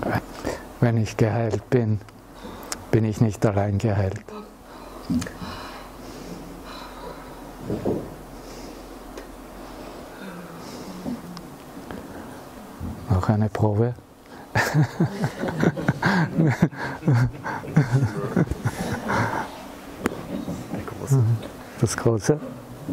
Wenn ich geheilt bin, bin ich nicht allein geheilt. Noch eine Probe. Das Große.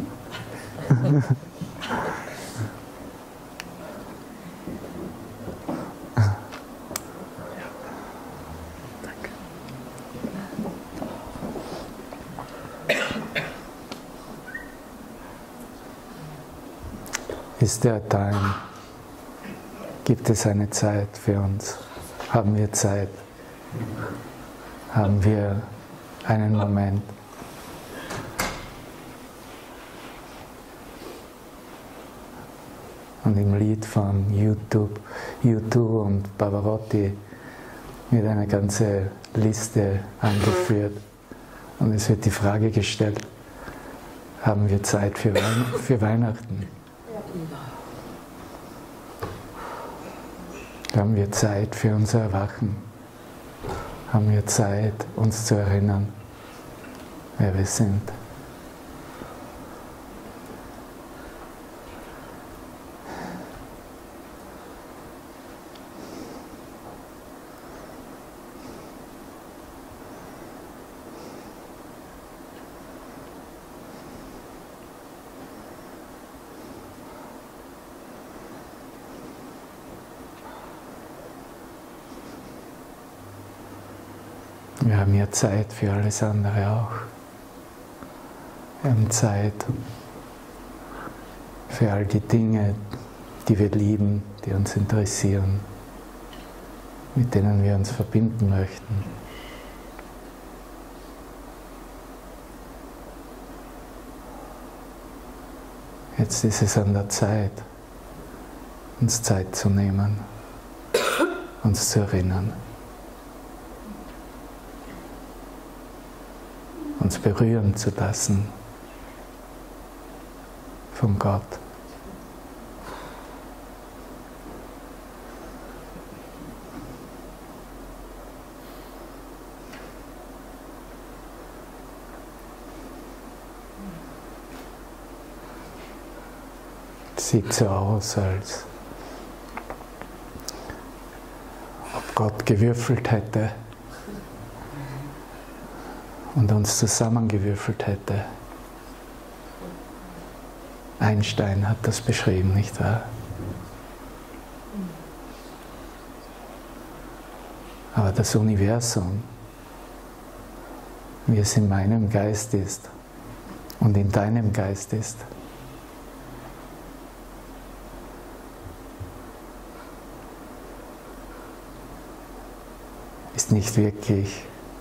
Ist der Time? Gibt es eine Zeit für uns? Haben wir Zeit? Haben wir einen Moment? Und im Lied von U2 und Pavarotti wird eine ganze Liste angeführt. Und es wird die Frage gestellt, haben wir Zeit für Weihnachten? Haben wir Zeit für unser Erwachen? Haben wir Zeit, uns zu erinnern, wer wir sind? Wir haben ja Zeit für alles andere auch. Wir haben Zeit für all die Dinge, die wir lieben, die uns interessieren, mit denen wir uns verbinden möchten. Jetzt ist es an der Zeit, uns Zeit zu nehmen, uns zu erinnern. Uns berühren zu lassen von Gott. Es sieht so aus, als ob Gott gewürfelt hätte und uns zusammengewürfelt hätte. Einstein hat das beschrieben, nicht wahr? Aber das Universum, wie es in meinem Geist ist und in deinem Geist ist, ist nicht wirklich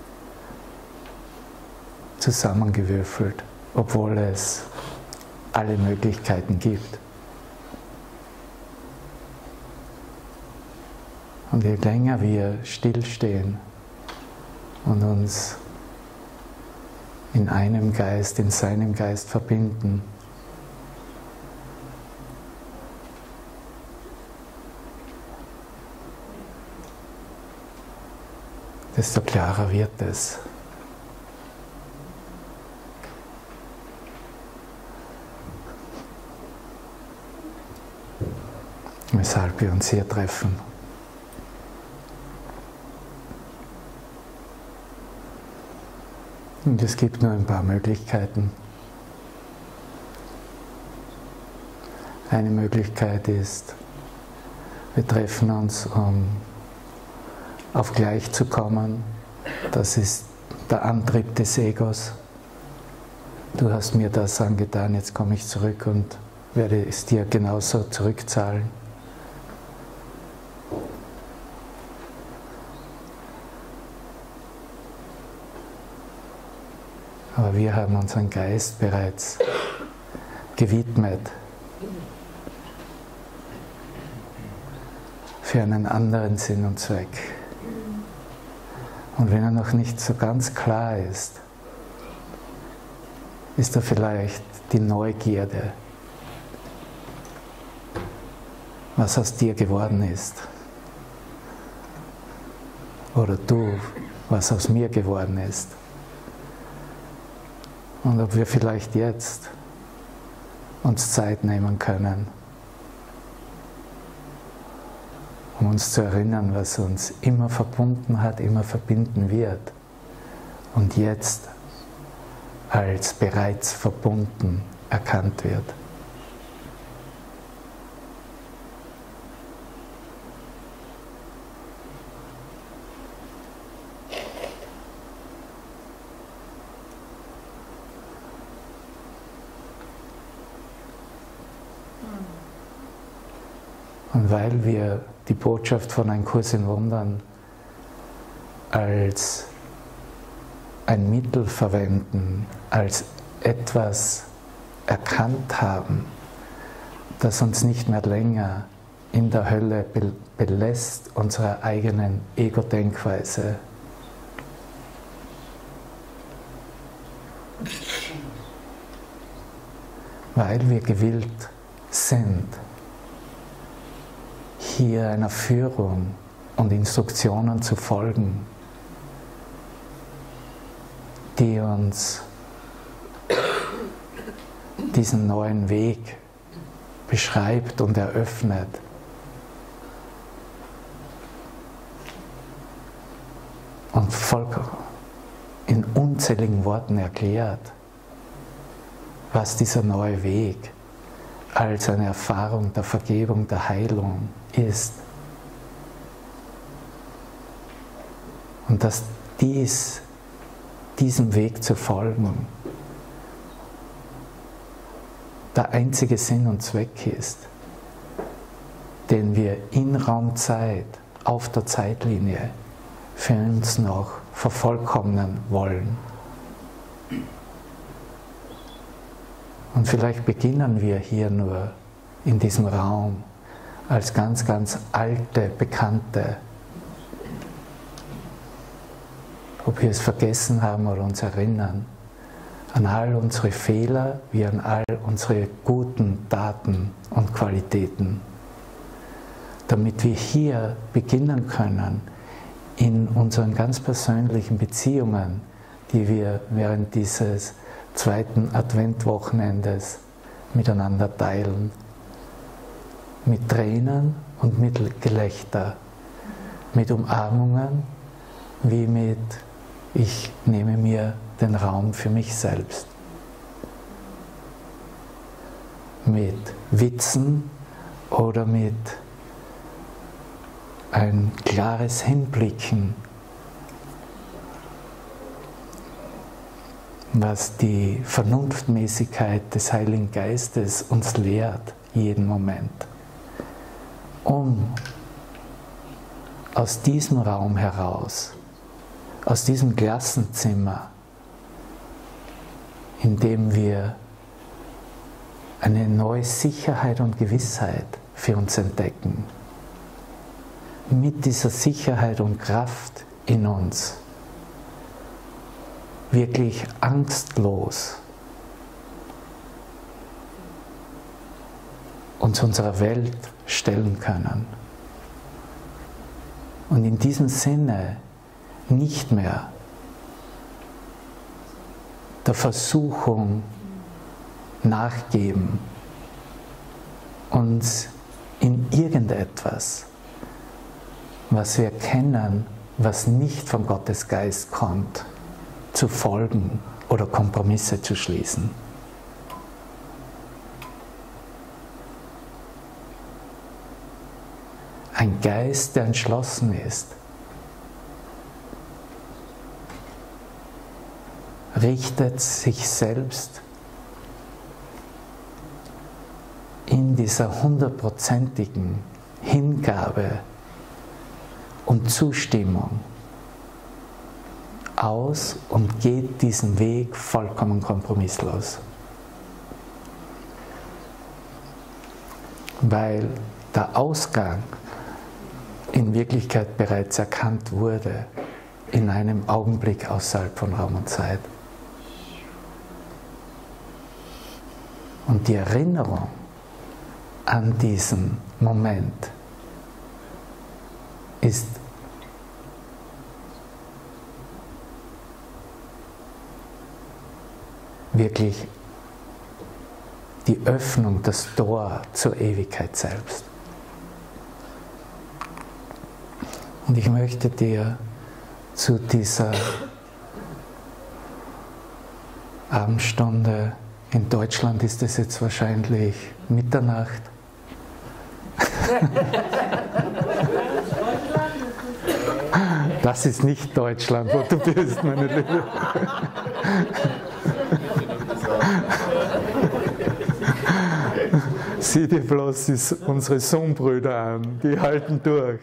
zusammengewürfelt, obwohl es alle Möglichkeiten gibt. Und je länger wir stillstehen und uns in einem Geist, in seinem Geist verbinden, desto klarer wird es. Weshalb wir uns hier treffen. Und es gibt nur ein paar Möglichkeiten. Eine Möglichkeit ist, wir treffen uns, um auf gleich zu kommen. Das ist der Antrieb des Egos. Du hast mir das angetan, jetzt komme ich zurück und werde es dir genauso zurückzahlen. Aber wir haben unseren Geist bereits gewidmet für einen anderen Sinn und Zweck. Und wenn er noch nicht so ganz klar ist, ist da vielleicht die Neugierde, was aus dir geworden ist. oder du, was aus mir geworden ist. Und ob wir vielleicht jetzt uns Zeit nehmen können, um uns zu erinnern, was uns immer verbunden hat, immer verbinden wird und jetzt als bereits verbunden erkannt wird. Und weil wir die Botschaft von Ein Kurs in Wundern als ein Mittel verwenden, als etwas erkannt haben, das uns nicht mehr länger in der Hölle belässt, unserer eigenen Ego-Denkweise. Weil wir gewillt sind, hier einer Führung und Instruktionen zu folgen, die uns diesen neuen Weg beschreibt und eröffnet. Und in unzähligen Worten erklärt, was dieser neue Weg als eine Erfahrung der Vergebung, der Heilung ist. Und dass diesem Weg zu folgen der einzige Sinn und Zweck ist, den wir in Raum-Zeit, auf der Zeitlinie für uns noch vervollkommnen wollen. Und vielleicht beginnen wir hier nur in diesem Raum als ganz, ganz alte Bekannte. Ob wir es vergessen haben oder uns erinnern, an all unsere Fehler wie an all unsere guten Taten und Qualitäten, damit wir hier beginnen können, in unseren ganz persönlichen Beziehungen, die wir während dieses zweiten Adventwochenendes miteinander teilen, mit Tränen und mit Gelächter, mit Umarmungen wie mit ich nehme mir den Raum für mich selbst, mit Witzen oder mit ein klares Hinblicken, was die Vernunftmäßigkeit des Heiligen Geistes uns lehrt, jeden Moment, um aus diesem Raum heraus, aus diesem Klassenzimmer, in dem wir eine neue Sicherheit und Gewissheit für uns entdecken, mit dieser Sicherheit und Kraft in uns wirklich angstlos uns unserer Welt stellen können. Und in diesem Sinne nicht mehr der Versuchung nachgeben, uns in irgendetwas, was wir kennen, was nicht von Gottes Geist kommt, zu folgen oder Kompromisse zu schließen. Ein Geist, der entschlossen ist, richtet sich selbst in dieser 100%igen Hingabe und Zustimmung aus und geht diesen Weg vollkommen kompromisslos. Weil der Ausgang in Wirklichkeit bereits erkannt wurde, in einem Augenblick außerhalb von Raum und Zeit. Und die Erinnerung an diesen Moment ist wirklich die Öffnung, das Tor zur Ewigkeit selbst. Und ich möchte dir zu dieser Abendstunde, in Deutschland ist es jetzt wahrscheinlich Mitternacht, das ist nicht Deutschland, wo du bist, meine Liebe. Sieh dir bloß unsere Zoom-Brüder an, die halten durch.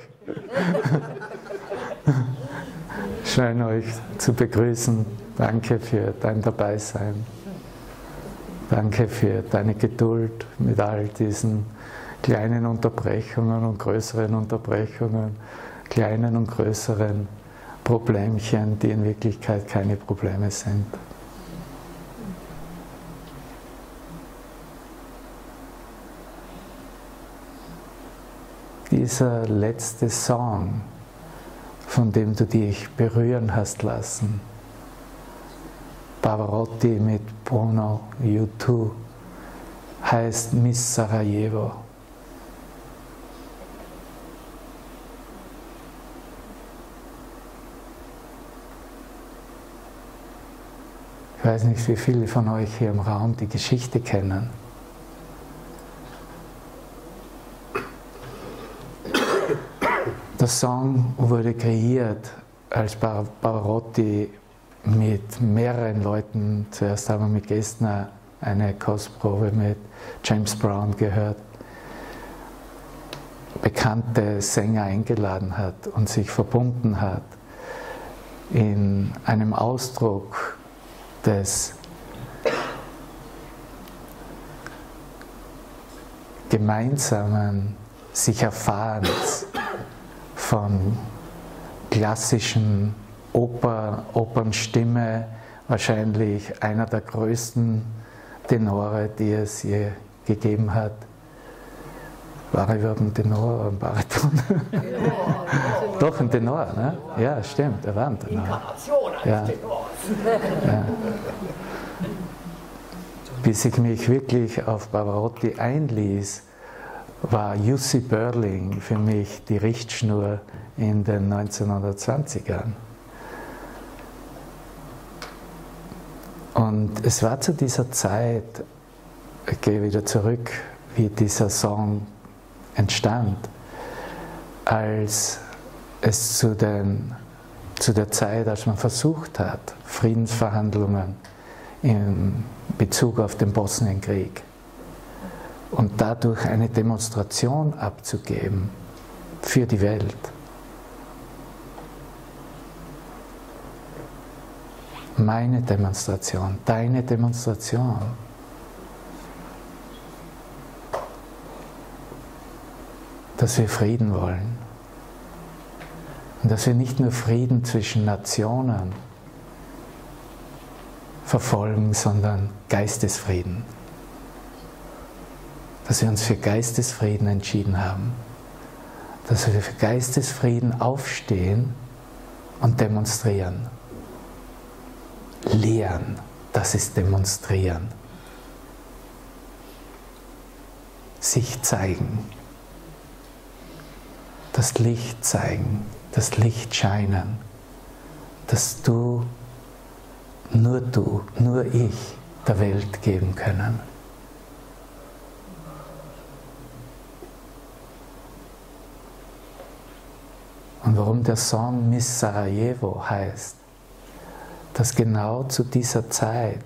Schön euch zu begrüßen. Danke für dein Dabeisein. Danke für deine Geduld mit all diesen kleinen Unterbrechungen und größeren Unterbrechungen, kleinen und größeren Problemchen, die in Wirklichkeit keine Probleme sind. Dieser letzte Song, von dem du dich berühren hast lassen, Pavarotti mit Bono, U2, heißt Miss Sarajevo. Ich weiß nicht, wie viele von euch hier im Raum die Geschichte kennen. Der Song wurde kreiert, als Pavarotti mit mehreren Leuten, zuerst haben wir mit Gessner eine Kostprobe mit James Brown gehört, bekannte Sänger eingeladen hat und sich verbunden hat in einem Ausdruck des gemeinsamen sich Erfahrens von klassischen Opernstimme, wahrscheinlich einer der größten Tenore, die es je gegeben hat. War er überhaupt ein Tenor oder ein Bariton? Doch, ein Tenor, ne? Ja, stimmt, er war ein Tenor. Inkarnation eines Tenors. Ja. Bis ich mich wirklich auf Pavarotti einließ, war Jussi Börling für mich die Richtschnur in den 1920ern. Und es war zu dieser Zeit, ich gehe wieder zurück, wie dieser Song entstand, als es zu der Zeit, als man versucht hat, Friedensverhandlungen in Bezug auf den Bosnienkrieg und dadurch eine Demonstration abzugeben für die Welt. Meine Demonstration, deine Demonstration. Dass wir Frieden wollen. Und dass wir nicht nur Frieden zwischen Nationen verfolgen, sondern Geistesfrieden. Dass wir uns für Geistesfrieden entschieden haben. Dass wir für Geistesfrieden aufstehen und demonstrieren. Lehren, das ist demonstrieren. Sich zeigen. Das Licht zeigen, das Licht scheinen, dass du, nur ich der Welt geben können. Und warum der Song Miss Sarajevo heißt, dass genau zu dieser Zeit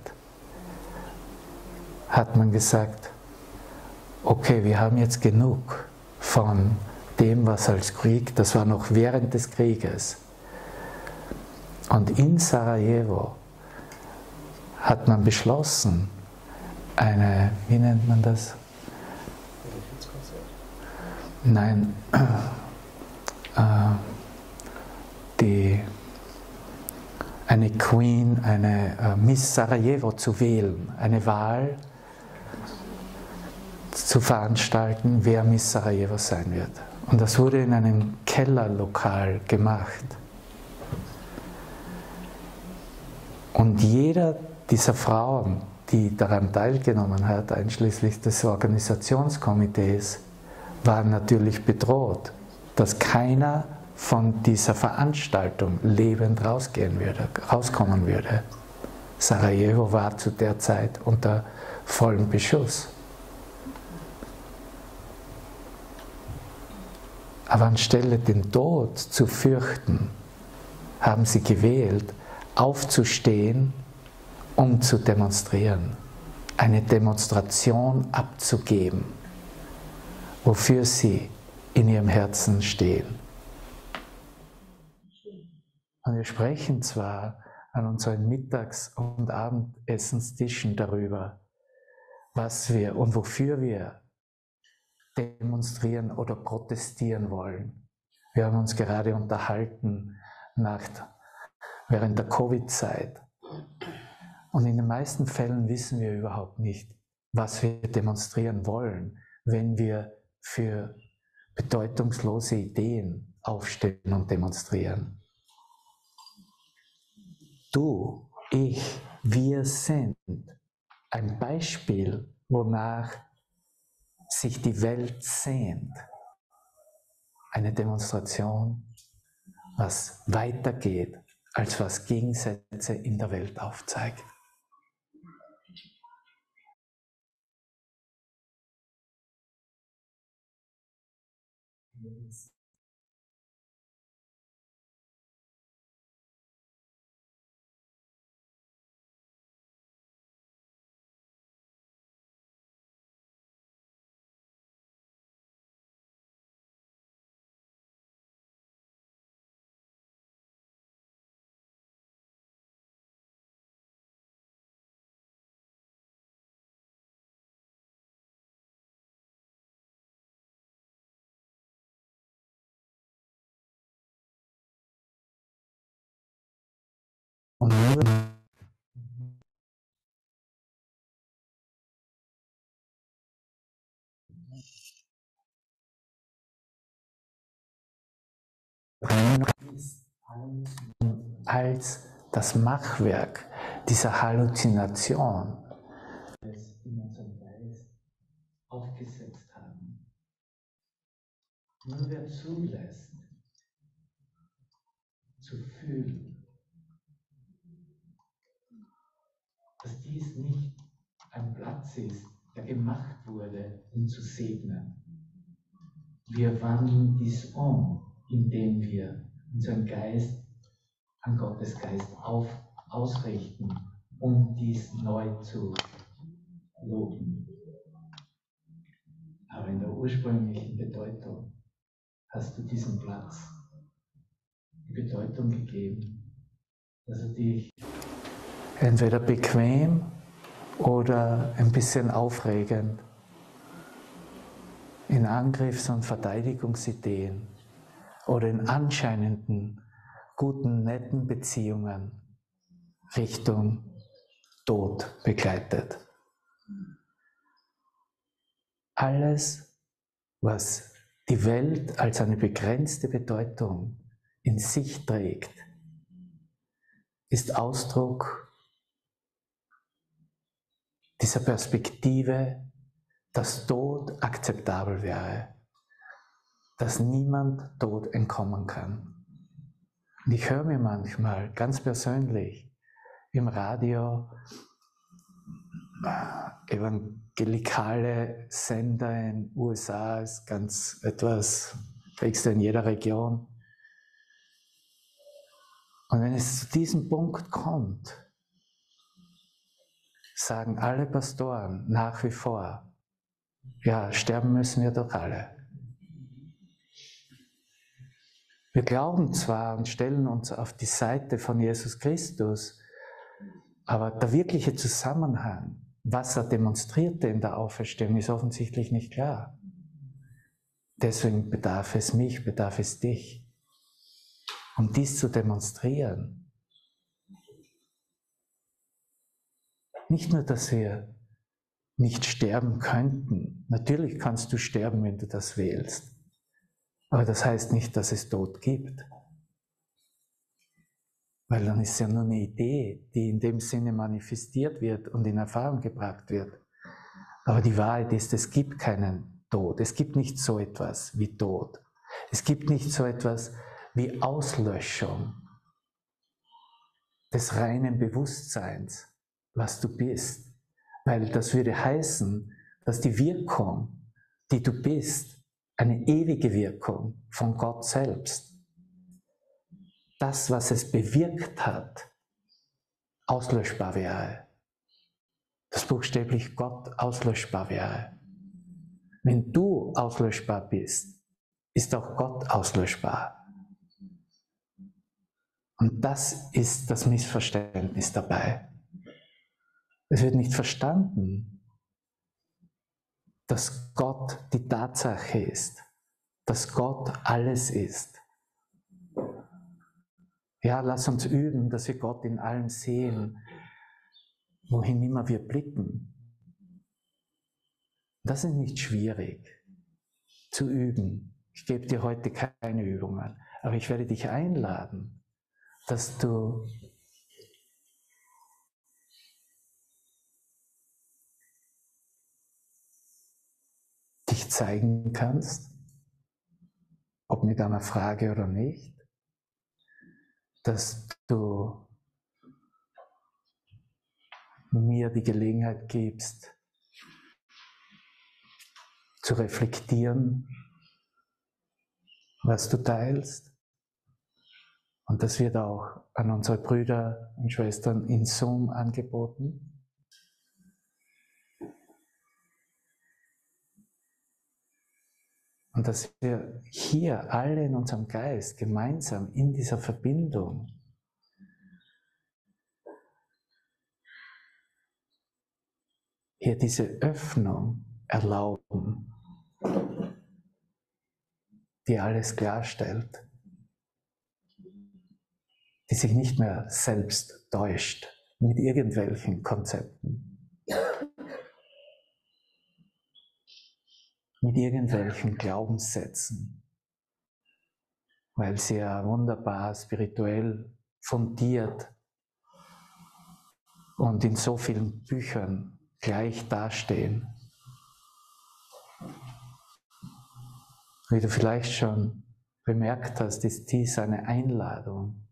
hat man gesagt, okay, wir haben jetzt genug von dem, was als Krieg, das war noch während des Krieges. Und in Sarajevo hat man beschlossen, wie nennt man das? Nein, eine Queen, eine Miss Sarajevo zu wählen, eine Wahl zu veranstalten, wer Miss Sarajevo sein wird. Und das wurde in einem Kellerlokal gemacht. Und jeder dieser Frauen, die daran teilgenommen hat, einschließlich des Organisationskomitees, waren natürlich bedroht, dass keiner von dieser Veranstaltung lebend rauskommen würde. Sarajevo war zu der Zeit unter vollem Beschuss. Aber anstelle den Tod zu fürchten, haben sie gewählt, aufzustehen, um zu demonstrieren, eine Demonstration abzugeben, wofür sie in ihrem Herzen stehen. Und wir sprechen zwar an unseren Mittags- und Abendessenstischen darüber, was wir und wofür wir demonstrieren oder protestieren wollen. Wir haben uns gerade unterhalten während der Covid-Zeit. Und in den meisten Fällen wissen wir überhaupt nicht, was wir demonstrieren wollen, wenn wir für bedeutungslose Ideen aufstehen und demonstrieren. Du, ich, wir sind ein Beispiel, wonach sich die Welt sehnt. Eine Demonstration, was weitergeht, als was Gegensätze in der Welt aufzeigt. Und als das Machwerk dieser Halluzination, das in unserem Geist aufgesetzt haben. Nur wer zulässt, zu fühlen, dass dies nicht ein Platz ist, der gemacht wurde, um zu segnen. Wir wandeln dies um, indem wir unseren Geist an Gottes Geist ausrichten, um dies neu zu loben. Aber in der ursprünglichen Bedeutung hast du diesem Platz die Bedeutung gegeben, dass er dich entweder bequem oder ein bisschen aufregend in Angriffs- und Verteidigungsideen oder in anscheinenden, guten, netten Beziehungen Richtung Tod begleitet. Alles, was die Welt als eine begrenzte Bedeutung in sich trägt, ist Ausdruck dieser Perspektive, dass Tod akzeptabel wäre, dass niemand Tod entkommen kann. Und ich höre mir manchmal ganz persönlich im Radio evangelikale Sender in den USA, ist ganz etwas, kriegst du in jeder Region. Und wenn es zu diesem Punkt kommt, sagen alle Pastoren nach wie vor, ja, sterben müssen wir doch alle. Wir glauben zwar und stellen uns auf die Seite von Jesus Christus, aber der wirkliche Zusammenhang, was er demonstrierte in der Auferstehung, ist offensichtlich nicht klar. Deswegen bedarf es mich, bedarf es dich, um dies zu demonstrieren. Nicht nur, dass wir nicht sterben könnten. Natürlich kannst du sterben, wenn du das wählst. Aber das heißt nicht, dass es Tod gibt. Weil dann ist es ja nur eine Idee, die in dem Sinne manifestiert wird und in Erfahrung gebracht wird. Aber die Wahrheit ist, es gibt keinen Tod. Es gibt nicht so etwas wie Tod. Es gibt nicht so etwas wie Auslöschung des reinen Bewusstseins, was du bist. Weil das würde heißen, dass die Wirkung, die du bist, eine ewige Wirkung von Gott selbst, das, was es bewirkt hat, auslöschbar wäre. Dass buchstäblich Gott auslöschbar wäre. Wenn du auslöschbar bist, ist auch Gott auslöschbar. Und das ist das Missverständnis dabei. Es wird nicht verstanden, dass Gott die Tatsache ist, dass Gott alles ist. Ja, lass uns üben, dass wir Gott in allem sehen, wohin immer wir blicken. Das ist nicht schwierig zu üben. Ich gebe dir heute keine Übungen, aber ich werde dich einladen, dass du dich zeigen kannst, ob mit einer Frage oder nicht, dass du mir die Gelegenheit gibst, zu reflektieren, was du teilst. Und das wird auch an unsere Brüder und Schwestern in Zoom angeboten. Und dass wir hier alle in unserem Geist gemeinsam in dieser Verbindung hier diese Öffnung erlauben, die alles klarstellt, die sich nicht mehr selbst täuscht mit irgendwelchen Konzepten, mit irgendwelchen Glaubenssätzen, weil sie ja wunderbar spirituell fundiert und in so vielen Büchern gleich dastehen. Wie du vielleicht schon bemerkt hast, ist dies eine Einladung,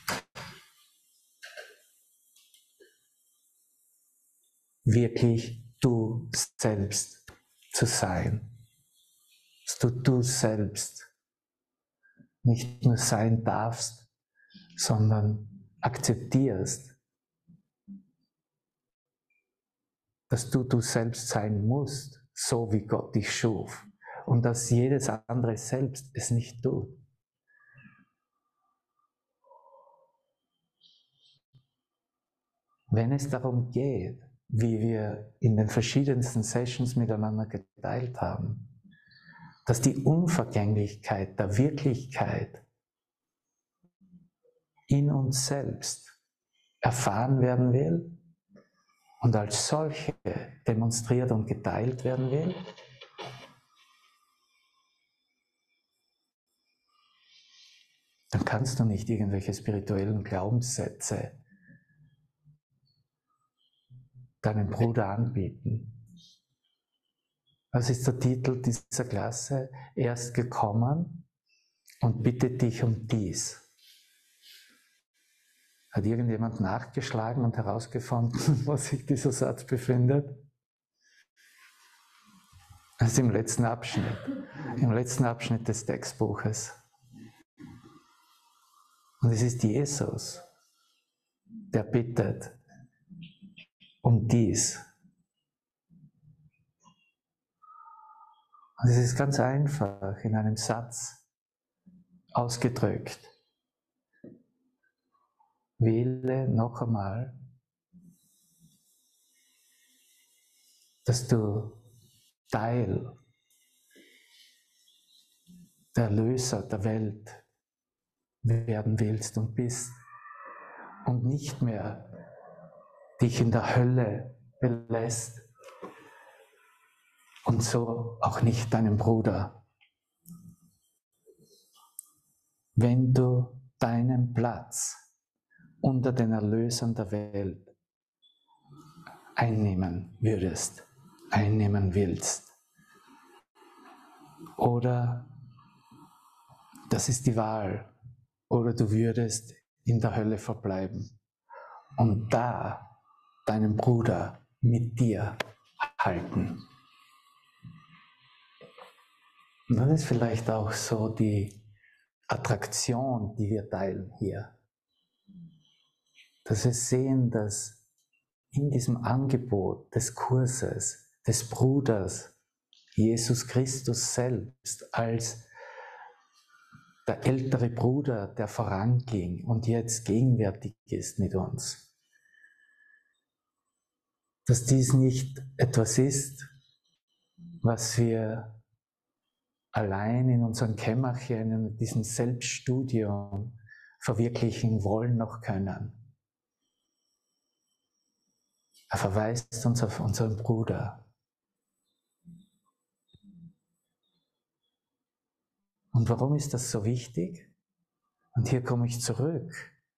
wirklich du selbst zu sein, dass du selbst nicht nur sein darfst, sondern akzeptierst, dass du selbst sein musst, so wie Gott dich schuf, und dass jedes andere Selbst es nicht tut. Wenn es darum geht, wie wir in den verschiedensten Sessions miteinander geteilt haben, dass die Unvergänglichkeit der Wirklichkeit in uns selbst erfahren werden will und als solche demonstriert und geteilt werden will, dann kannst du nicht irgendwelche spirituellen Glaubenssätze deinem Bruder anbieten. Was ist der Titel dieser Klasse? Er ist gekommen und bittet dich um dies. Hat irgendjemand nachgeschlagen und herausgefunden, wo sich dieser Satz befindet? Das ist im letzten Abschnitt des Textbuches. Und es ist Jesus, der bittet um dies. Und es ist ganz einfach in einem Satz ausgedrückt. Wähle noch einmal, dass du Teil der Erlöser der Welt werden willst und bist und nicht mehr dich in der Hölle belässt und so auch nicht deinem Bruder. Wenn du deinen Platz unter den Erlösern der Welt einnehmen würdest, einnehmen willst. Oder das ist die Wahl. Oder du würdest in der Hölle verbleiben und da deinen Bruder mit dir halten. Und das ist vielleicht auch so die Attraktion, die wir teilen hier. Dass wir sehen, dass in diesem Angebot des Kurses, des Bruders, Jesus Christus selbst als der ältere Bruder, der voranging und jetzt gegenwärtig ist mit uns. Dass dies nicht etwas ist, was wir allein in unserem Kämmerchen, in diesem Selbststudium verwirklichen wollen noch können. Er verweist uns auf unseren Bruder. Und warum ist das so wichtig? Und hier komme ich zurück.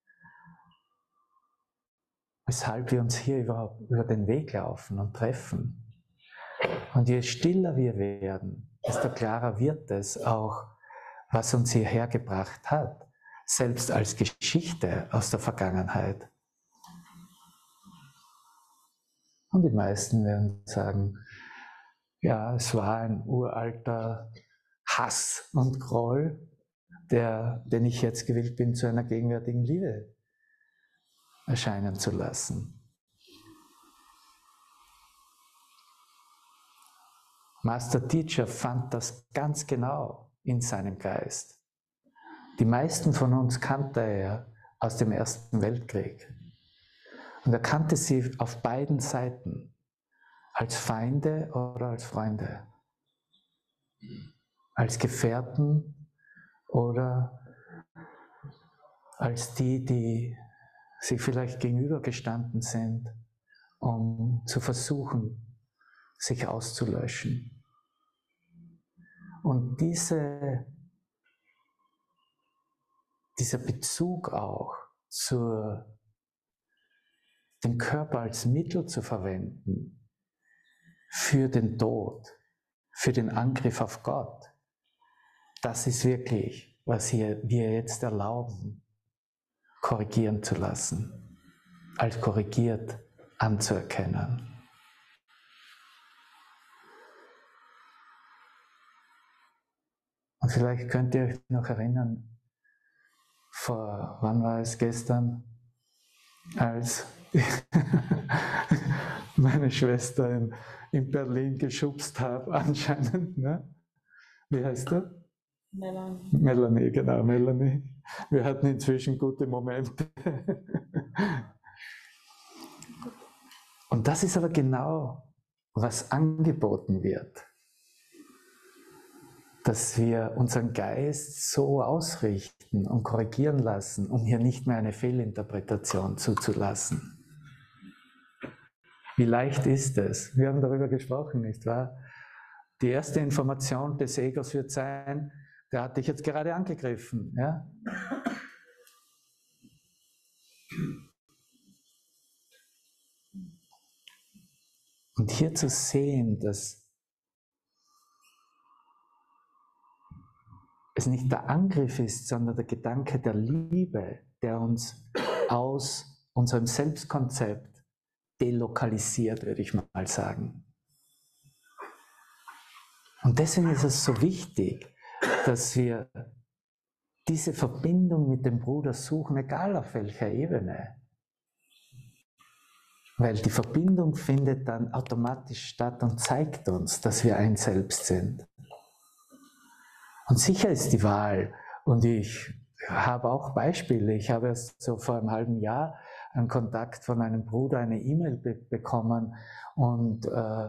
Weshalb wir uns hier überhaupt über den Weg laufen und treffen. Und je stiller wir werden, desto klarer wird es auch, was uns hierher gebracht hat, selbst als Geschichte aus der Vergangenheit. Und die meisten werden sagen, ja, es war ein uralter Hass und Groll, den ich jetzt gewillt bin, zu einer gegenwärtigen Liebe erscheinen zu lassen. Master Teacher fand das ganz genau in seinem Geist. Die meisten von uns kannte er aus dem Ersten Weltkrieg. Und er kannte sie auf beiden Seiten, als Feinde oder als Freunde, als Gefährten oder als die sich vielleicht gegenübergestanden sind, um zu versuchen, sich auszulöschen. Und dieser Bezug auch den Körper als Mittel zu verwenden für den Tod, für den Angriff auf Gott, das ist wirklich, was wir jetzt erlauben, korrigieren zu lassen, als korrigiert anzuerkennen. Und vielleicht könnt ihr euch noch erinnern, wann war es gestern, als meine Schwester in Berlin geschubst habe, anscheinend, ne? Wie heißt du? Melanie. Melanie, genau, Melanie. Wir hatten inzwischen gute Momente. Und das ist aber genau, was angeboten wird. Dass wir unseren Geist so ausrichten und korrigieren lassen, um hier nicht mehr eine Fehlinterpretation zuzulassen. Wie leicht ist es? Wir haben darüber gesprochen, nicht wahr? Die erste Information des Egos wird sein, der hat dich jetzt gerade angegriffen. Ja? Und hier zu sehen, dass es nicht der Angriff ist, sondern der Gedanke der Liebe, der uns aus unserem Selbstkonzept delokalisiert, würde ich mal sagen. Und deswegen ist es so wichtig, dass wir diese Verbindung mit dem Bruder suchen, egal auf welcher Ebene. Weil die Verbindung findet dann automatisch statt und zeigt uns, dass wir ein Selbst sind. Und sicher ist die Wahl, und ich habe auch Beispiele, ich habe erst so vor einem halben Jahr einen Kontakt von einem Bruder, eine E-Mail bekommen und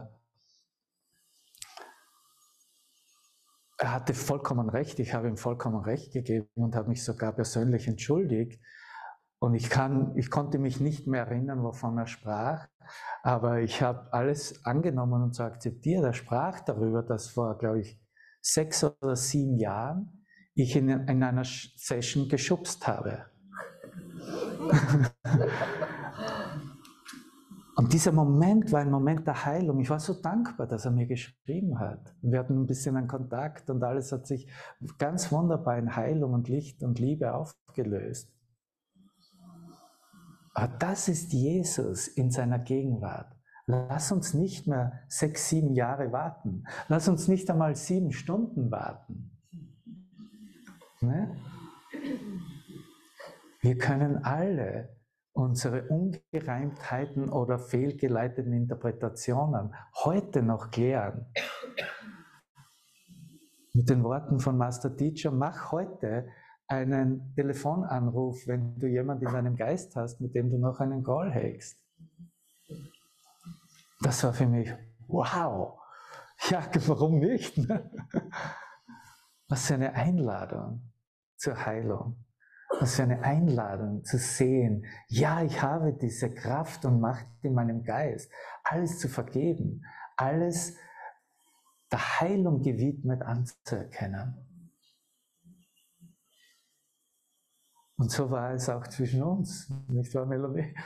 er hatte vollkommen recht, ich habe ihm vollkommen recht gegeben und habe mich sogar persönlich entschuldigt. Und ich konnte mich nicht mehr erinnern, wovon er sprach, aber ich habe alles angenommen und so akzeptiert. Er sprach darüber, dass vor, glaube ich, 6 oder 7 Jahren ich in einer Session geschubst habe. Und dieser Moment war ein Moment der Heilung. Ich war so dankbar, dass er mir geschrieben hat. Wir hatten ein bisschen einen Kontakt und alles hat sich ganz wunderbar in Heilung und Licht und Liebe aufgelöst. Aber das ist Jesus in seiner Gegenwart. Lass uns nicht mehr 6, 7 Jahre warten. Lass uns nicht einmal 7 Stunden warten. Ne? Wir können alle unsere Ungereimtheiten oder fehlgeleiteten Interpretationen heute noch klären. Mit den Worten von Master Teacher, mach heute einen Telefonanruf, wenn du jemanden in deinem Geist hast, mit dem du noch einen Call hältst. Das war für mich, wow, ja, warum nicht? Was für eine Einladung zur Heilung. Was für eine Einladung zu sehen, ja, ich habe diese Kraft und Macht in meinem Geist, alles zu vergeben, alles der Heilung gewidmet anzuerkennen. Und so war es auch zwischen uns, nicht wahr, Melanie?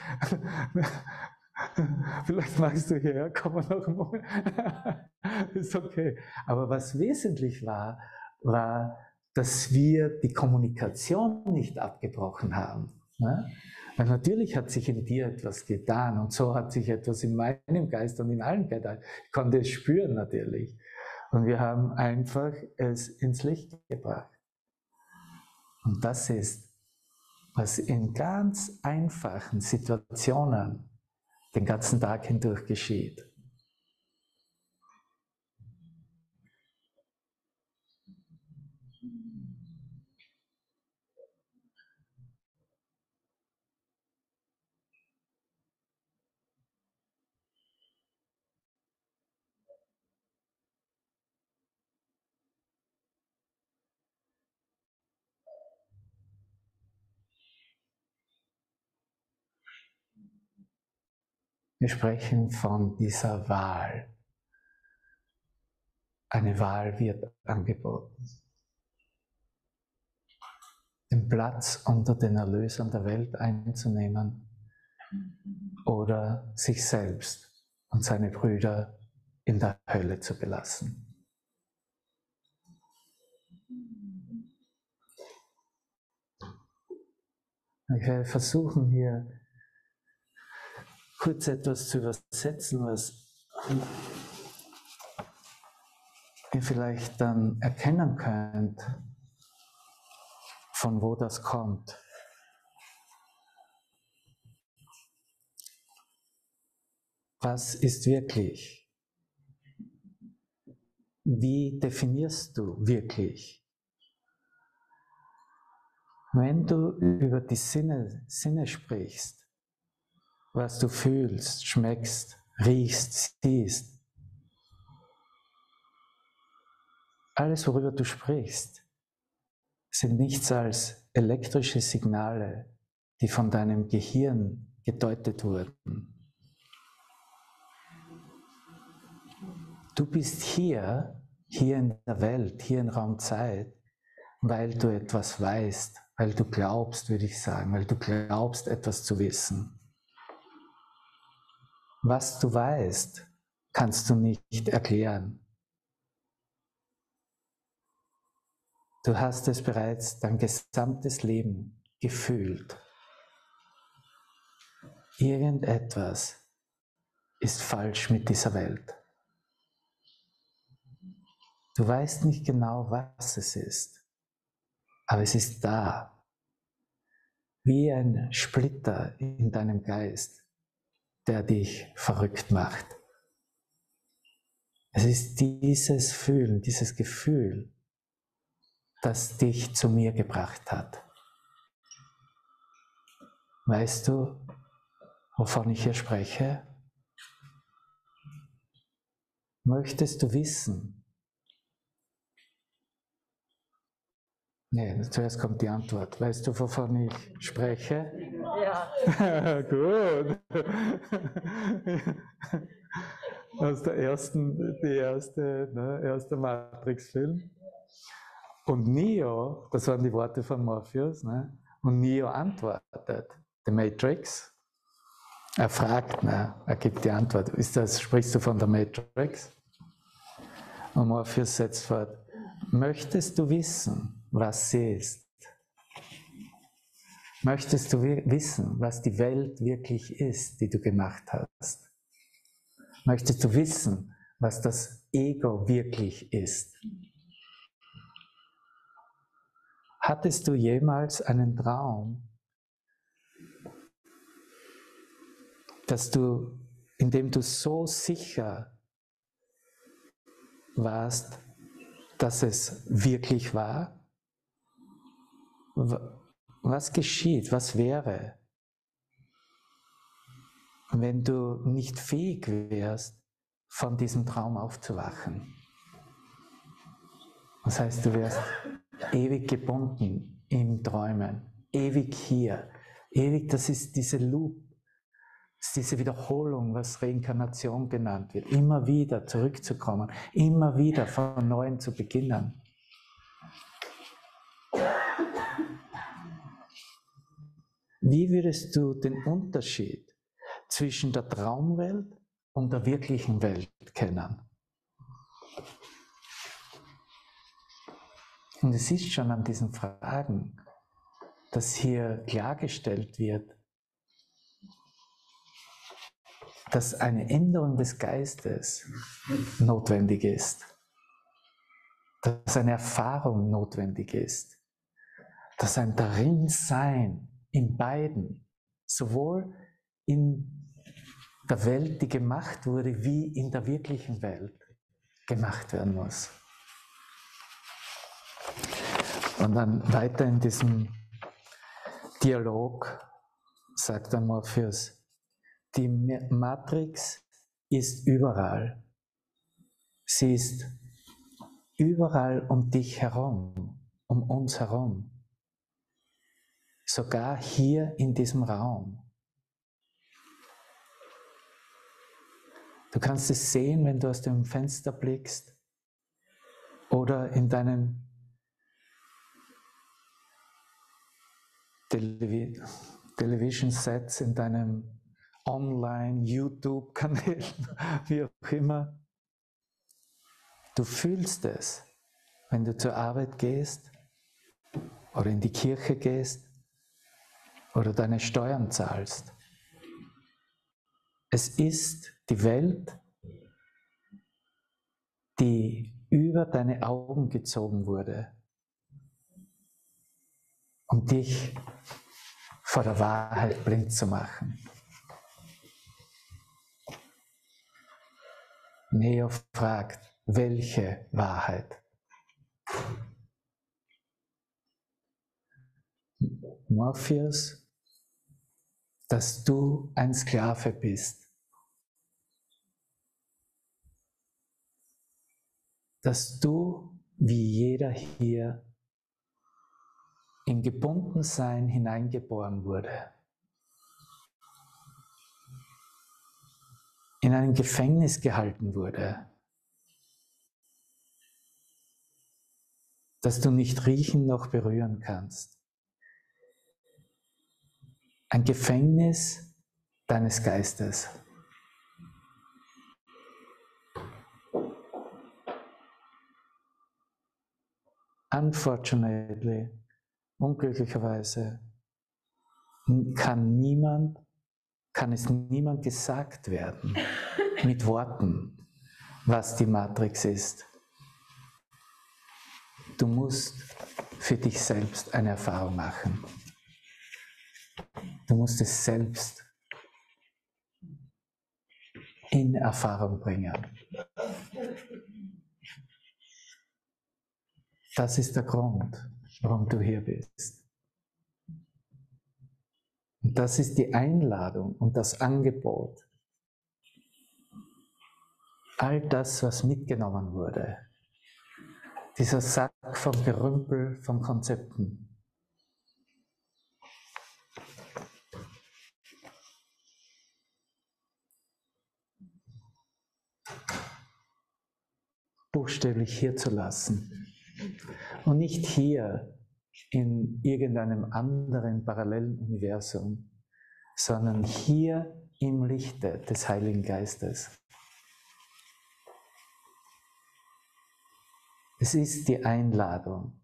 Vielleicht magst du hierher kommen noch einmal. Ist okay. Aber was wesentlich war, dass wir die Kommunikation nicht abgebrochen haben. Ne? Weil natürlich hat sich in dir etwas getan und so hat sich etwas in meinem Geist und in allen getan. Ich konnte es spüren natürlich. Und wir haben einfach es ins Licht gebracht. Und das ist, was in ganz einfachen Situationen den ganzen Tag hindurch geschieht. Wir sprechen von dieser Wahl. Eine Wahl wird angeboten. Den Platz unter den Erlösern der Welt einzunehmen oder sich selbst und seine Brüder in der Hölle zu belassen. Ich werde versuchen, hier kurz etwas zu übersetzen, was ihr vielleicht dann erkennen könnt, von wo das kommt. Was ist wirklich? Wie definierst du wirklich? Wenn du über die Sinne sprichst, was du fühlst, schmeckst, riechst, siehst, alles, worüber du sprichst, sind nichts als elektrische Signale, die von deinem Gehirn gedeutet wurden. Du bist hier in der Welt, hier in Raum Zeit, weil du etwas weißt, weil du glaubst, würde ich sagen, weil du glaubst, etwas zu wissen. Was du weißt, kannst du nicht erklären. Du hast es bereits dein gesamtes Leben gefühlt. Irgendetwas ist falsch mit dieser Welt. Du weißt nicht genau, was es ist, aber es ist da, wie ein Splitter in deinem Geist, der dich verrückt macht. Es ist dieses Fühlen, dieses Gefühl, das dich zu mir gebracht hat. Weißt du, wovon ich hier spreche? Möchtest du wissen? Nee, zuerst kommt die Antwort. Weißt du, wovon ich spreche? Ja. Gut. Aus der erste Matrix-Film. Und Neo, das waren die Worte von Morpheus, ne? Und Neo antwortet, The Matrix? Er fragt, er gibt die Antwort. Sprichst du von der Matrix? Und Morpheus setzt fort, möchtest du wissen, was sie ist? Möchtest du wissen, was die Welt wirklich ist, die du gemacht hast? Möchtest du wissen, was das Ego wirklich ist? Hattest du jemals einen Traum, in dem du so sicher warst, dass es wirklich war? Was geschieht? Was wäre, wenn du nicht fähig wärst, von diesem Traum aufzuwachen? Das heißt, du wärst ewig gebunden in Träumen, ewig hier, ewig, das ist diese Loop, das ist diese Wiederholung, was Reinkarnation genannt wird, immer wieder zurückzukommen, immer wieder von Neuem zu beginnen. Wie würdest du den Unterschied zwischen der Traumwelt und der wirklichen Welt kennen? Und es ist schon an diesen Fragen, dass hier klargestellt wird, dass eine Änderung des Geistes notwendig ist, dass eine Erfahrung notwendig ist, dass ein Darinsein in beiden, sowohl in der Welt, die gemacht wurde, wie in der wirklichen Welt gemacht werden muss. Und dann weiter in diesem Dialog sagt dann Morpheus, die Matrix ist überall. Sie ist überall um dich herum, um uns herum. Sogar hier in diesem Raum. Du kannst es sehen, wenn du aus dem Fenster blickst oder in deinen Television Sets, in deinem Online-YouTube-Kanal, wie auch immer. Du fühlst es, wenn du zur Arbeit gehst oder in die Kirche gehst oder deine Steuern zahlst. Es ist die Welt, die über deine Augen gezogen wurde, um dich vor der Wahrheit blind zu machen. Neo fragt, welche Wahrheit? Morpheus, dass du ein Sklave bist. Dass du, wie jeder hier, in Gebundensein hineingeboren wurde. In einem Gefängnis gehalten wurde. Das du nicht riechen noch berühren kannst. Ein Gefängnis deines Geistes. Unfortunately, unglücklicherweise, kann es niemand gesagt werden mit Worten, was die Matrix ist. Du musst für dich selbst eine Erfahrung machen. Du musst es selbst in Erfahrung bringen. Das ist der Grund, warum du hier bist. Und das ist die Einladung und das Angebot. All das, was mitgenommen wurde. Dieser Sack vom Gerümpel von Konzepten. Buchstäblich hier zu lassen. Und nicht hier in irgendeinem anderen parallelen Universum, sondern hier im Lichte des Heiligen Geistes. Es ist die Einladung,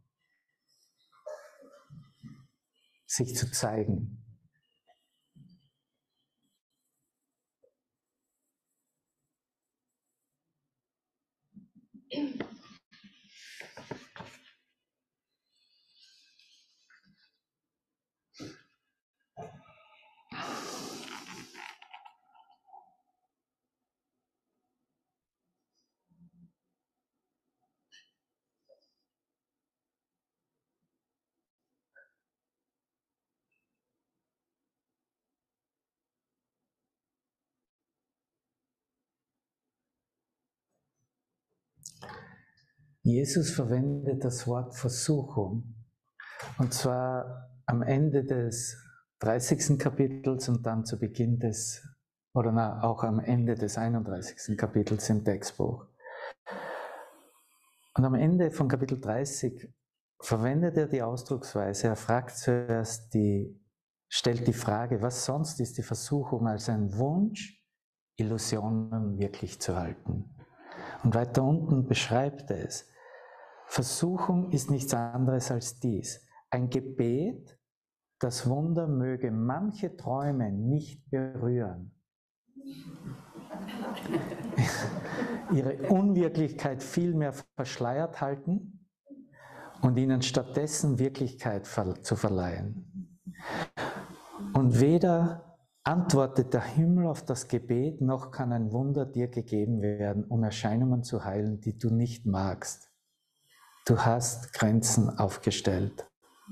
sich zu zeigen. Jesus verwendet das Wort Versuchung, und zwar am Ende des 30. Kapitels und dann zu Beginn auch am Ende des 31. Kapitels im Textbuch. Und am Ende von Kapitel 30 verwendet er die Ausdrucksweise, er fragt zuerst stellt die Frage, was sonst ist die Versuchung als ein Wunsch, Illusionen wirklich zu halten. Und weiter unten beschreibt er es. Versuchung ist nichts anderes als dies. Ein Gebet, das Wunder möge manche Träume nicht berühren. Ihre Unwirklichkeit vielmehr verschleiert halten und ihnen stattdessen Wirklichkeit zu verleihen. Und weder antwortet der Himmel auf das Gebet, noch kann ein Wunder dir gegeben werden, um Erscheinungen zu heilen, die du nicht magst. Du hast Grenzen aufgestellt.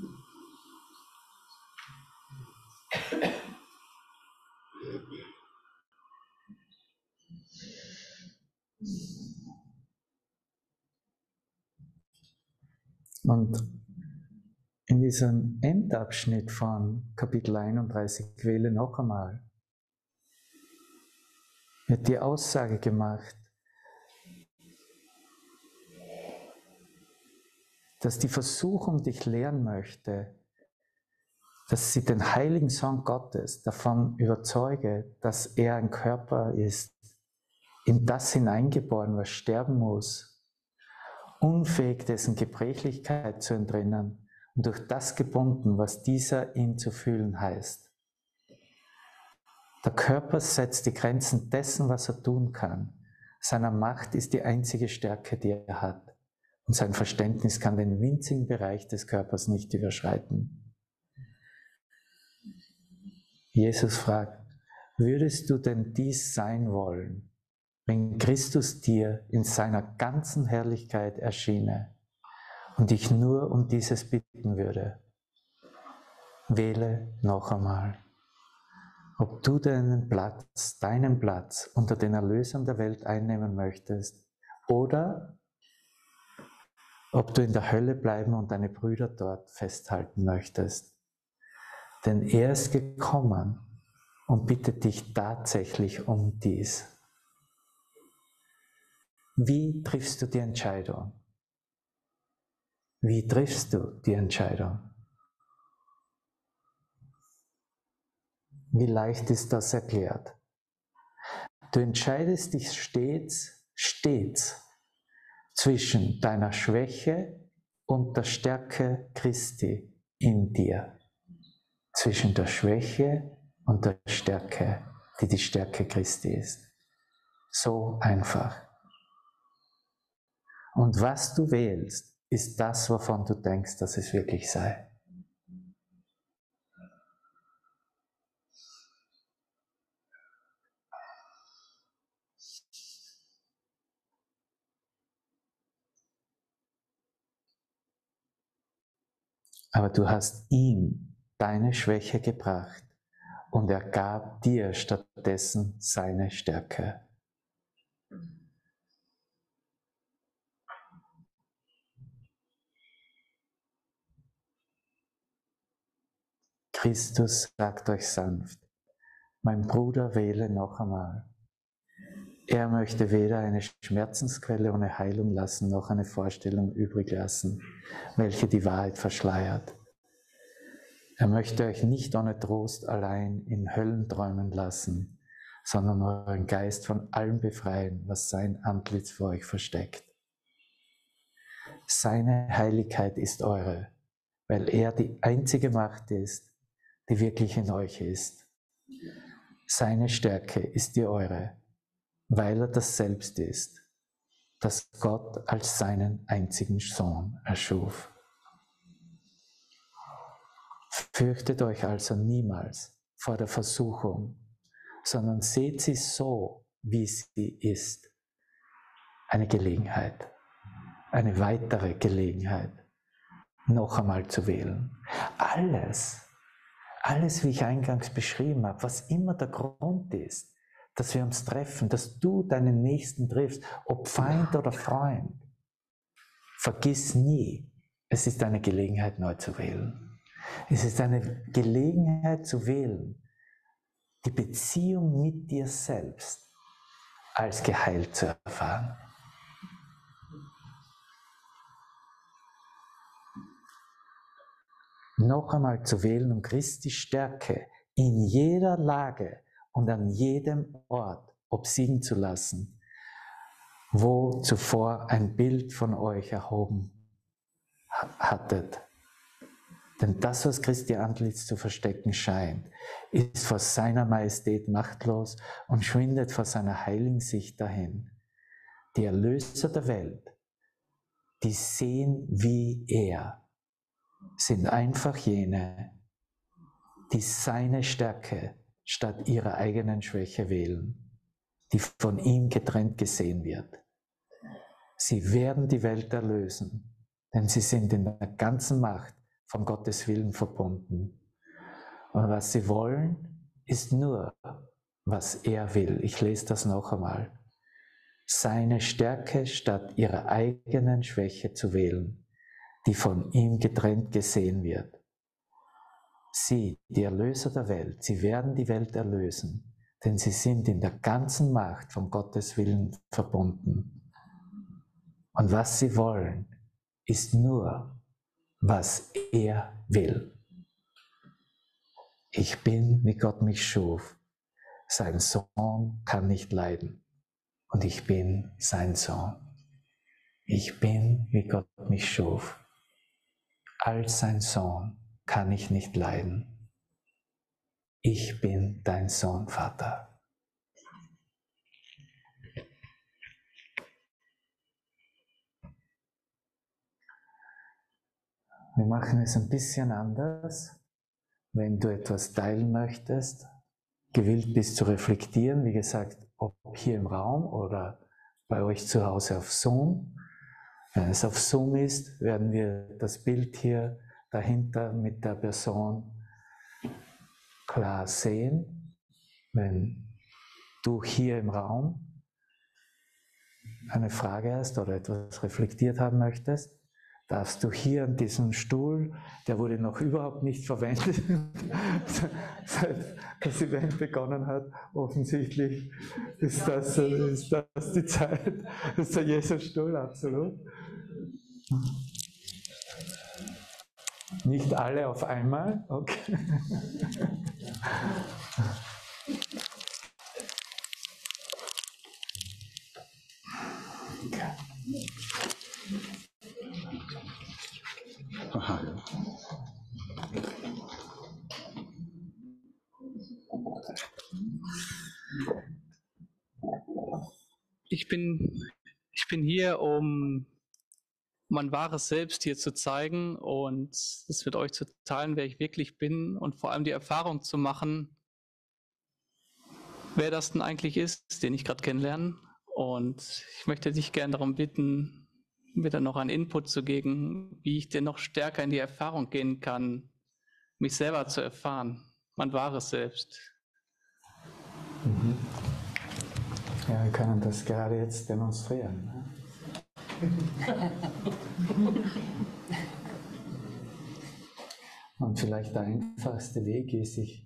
Und in diesem Endabschnitt von Kapitel 31, wähle noch einmal, wird die Aussage gemacht, dass die Versuchung dich lehren möchte, dass sie den heiligen Sohn Gottes davon überzeuge, dass er ein Körper ist, in das hineingeboren, was sterben muss, unfähig dessen Gebrechlichkeit zu entrinnen und durch das gebunden, was dieser ihn zu fühlen heißt. Der Körper setzt die Grenzen dessen, was er tun kann. Seiner Macht ist die einzige Stärke, die er hat. Und sein Verständnis kann den winzigen Bereich des Körpers nicht überschreiten. Jesus fragt, würdest du denn dies sein wollen, wenn Christus dir in seiner ganzen Herrlichkeit erschiene und dich nur um dieses bitten würde? Wähle noch einmal, ob du deinen Platz unter den Erlösern der Welt einnehmen möchtest oder ob du in der Hölle bleiben und deine Brüder dort festhalten möchtest. Denn er ist gekommen und bittet dich tatsächlich um dies. Wie triffst du die Entscheidung? Wie triffst du die Entscheidung? Wie leicht ist das erklärt? Du entscheidest dich stets zwischen deiner Schwäche und der Stärke Christi in dir. Zwischen der Schwäche und der Stärke, die die Stärke Christi ist. So einfach. Und was du wählst, ist das, wovon du denkst, dass es wirklich sei. Aber du hast ihm deine Schwäche gebracht und er gab dir stattdessen seine Stärke. Christus sagt euch sanft, mein Bruder wähle noch einmal. Er möchte weder eine Schmerzensquelle ohne Heilung lassen, noch eine Vorstellung übrig lassen, welche die Wahrheit verschleiert. Er möchte euch nicht ohne Trost allein in Höllen träumen lassen, sondern euren Geist von allem befreien, was sein Antlitz vor euch versteckt. Seine Heiligkeit ist eure, weil er die einzige Macht ist, die wirklich in euch ist. Seine Stärke ist die eure, weil er das Selbst ist, das Gott als seinen einzigen Sohn erschuf. Fürchtet euch also niemals vor der Versuchung, sondern seht sie so, wie sie ist. Eine Gelegenheit, eine weitere Gelegenheit, noch einmal zu wählen. Alles, wie ich eingangs beschrieben habe, was immer der Grund ist, dass wir uns treffen, dass du deinen Nächsten triffst, ob Feind oder Freund, vergiss nie, es ist eine Gelegenheit, neu zu wählen. Es ist eine Gelegenheit zu wählen, die Beziehung mit dir selbst als geheilt zu erfahren. Noch einmal zu wählen, um Christi Stärke in jeder Lage und an jedem Ort obsiegen zu lassen, wo zuvor ein Bild von euch erhoben hattet. Denn das, was Christi Antlitz zu verstecken scheint, ist vor seiner Majestät machtlos und schwindet vor seiner heiligen Sicht dahin. Die Erlöser der Welt, die sehen wie er, sind einfach jene, die seine Stärke statt ihrer eigenen Schwäche wählen, die von ihm getrennt gesehen wird. Sie werden die Welt erlösen, denn sie sind in der ganzen Macht von Gottes Willen verbunden. Und was sie wollen, ist nur, was er will. Ich lese das noch einmal. Seine Stärke statt ihrer eigenen Schwäche zu wählen, die von ihm getrennt gesehen wird. Sie, die Erlöser der Welt, sie werden die Welt erlösen, denn sie sind in der ganzen Macht von Gottes Willen verbunden. Und was sie wollen, ist nur, was er will. Ich bin, wie Gott mich schuf. Sein Sohn kann nicht leiden. Und ich bin sein Sohn. Ich bin, wie Gott mich schuf. Als sein Sohn kann ich nicht leiden. Ich bin dein Sohn, Vater. Wir machen es ein bisschen anders. Wenn du etwas teilen möchtest, gewillt bist zu reflektieren, wie gesagt, ob hier im Raum oder bei euch zu Hause auf Zoom. Wenn es auf Zoom ist, werden wir das Bild hier dahinter mit der Person klar sehen. Wenn du hier im Raum eine Frage hast oder etwas reflektiert haben möchtest, darfst du hier an diesem Stuhl, der wurde noch überhaupt nicht verwendet, seit das Event begonnen hat, offensichtlich ist das die Zeit, das ist der Jesus-Stuhl, absolut. Nicht alle auf einmal, okay. Ich bin hier, um mein wahres Selbst hier zu zeigen und es mit euch zu teilen, wer ich wirklich bin und vor allem die Erfahrung zu machen, wer das denn eigentlich ist, den ich gerade kennenlerne. Und ich möchte dich gerne darum bitten, mir dann noch einen Input zu geben, wie ich denn noch stärker in die Erfahrung gehen kann, mich selber zu erfahren, mein wahres Selbst. Mhm. Ja, wir können das gerade jetzt demonstrieren. Ne? Und vielleicht der einfachste Weg ist, ich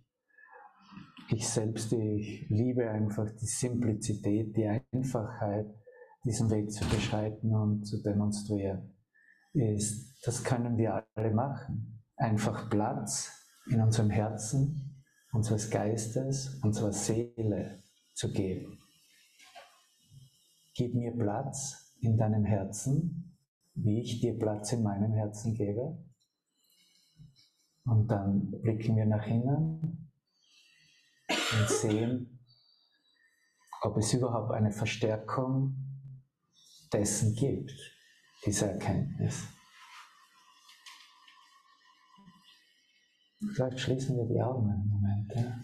liebe einfach die Simplizität, die Einfachheit, diesen Weg zu beschreiten und zu demonstrieren. Das können wir alle machen. Einfach Platz in unserem Herzen, unseres Geistes, unserer Seele zu geben. Gib mir Platz in deinem Herzen, wie ich dir Platz in meinem Herzen gebe. Und dann blicken wir nach innen und sehen, ob es überhaupt eine Verstärkung dessen gibt, dieser Erkenntnis. Vielleicht schließen wir die Augen einen Moment. Ja?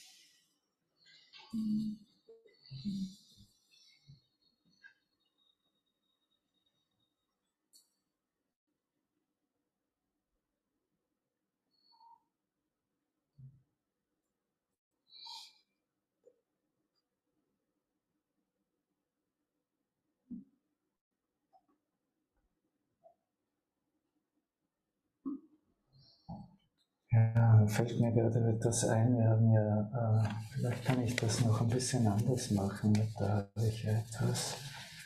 Ja, fällt mir gerade etwas ein. Wir haben ja, vielleicht kann ich das noch ein bisschen anders machen. Da habe ich etwas.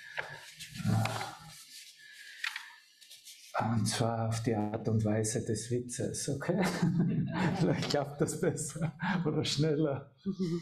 Und zwar auf die Art und Weise des Witzes, okay? Vielleicht klappt das besser oder schneller.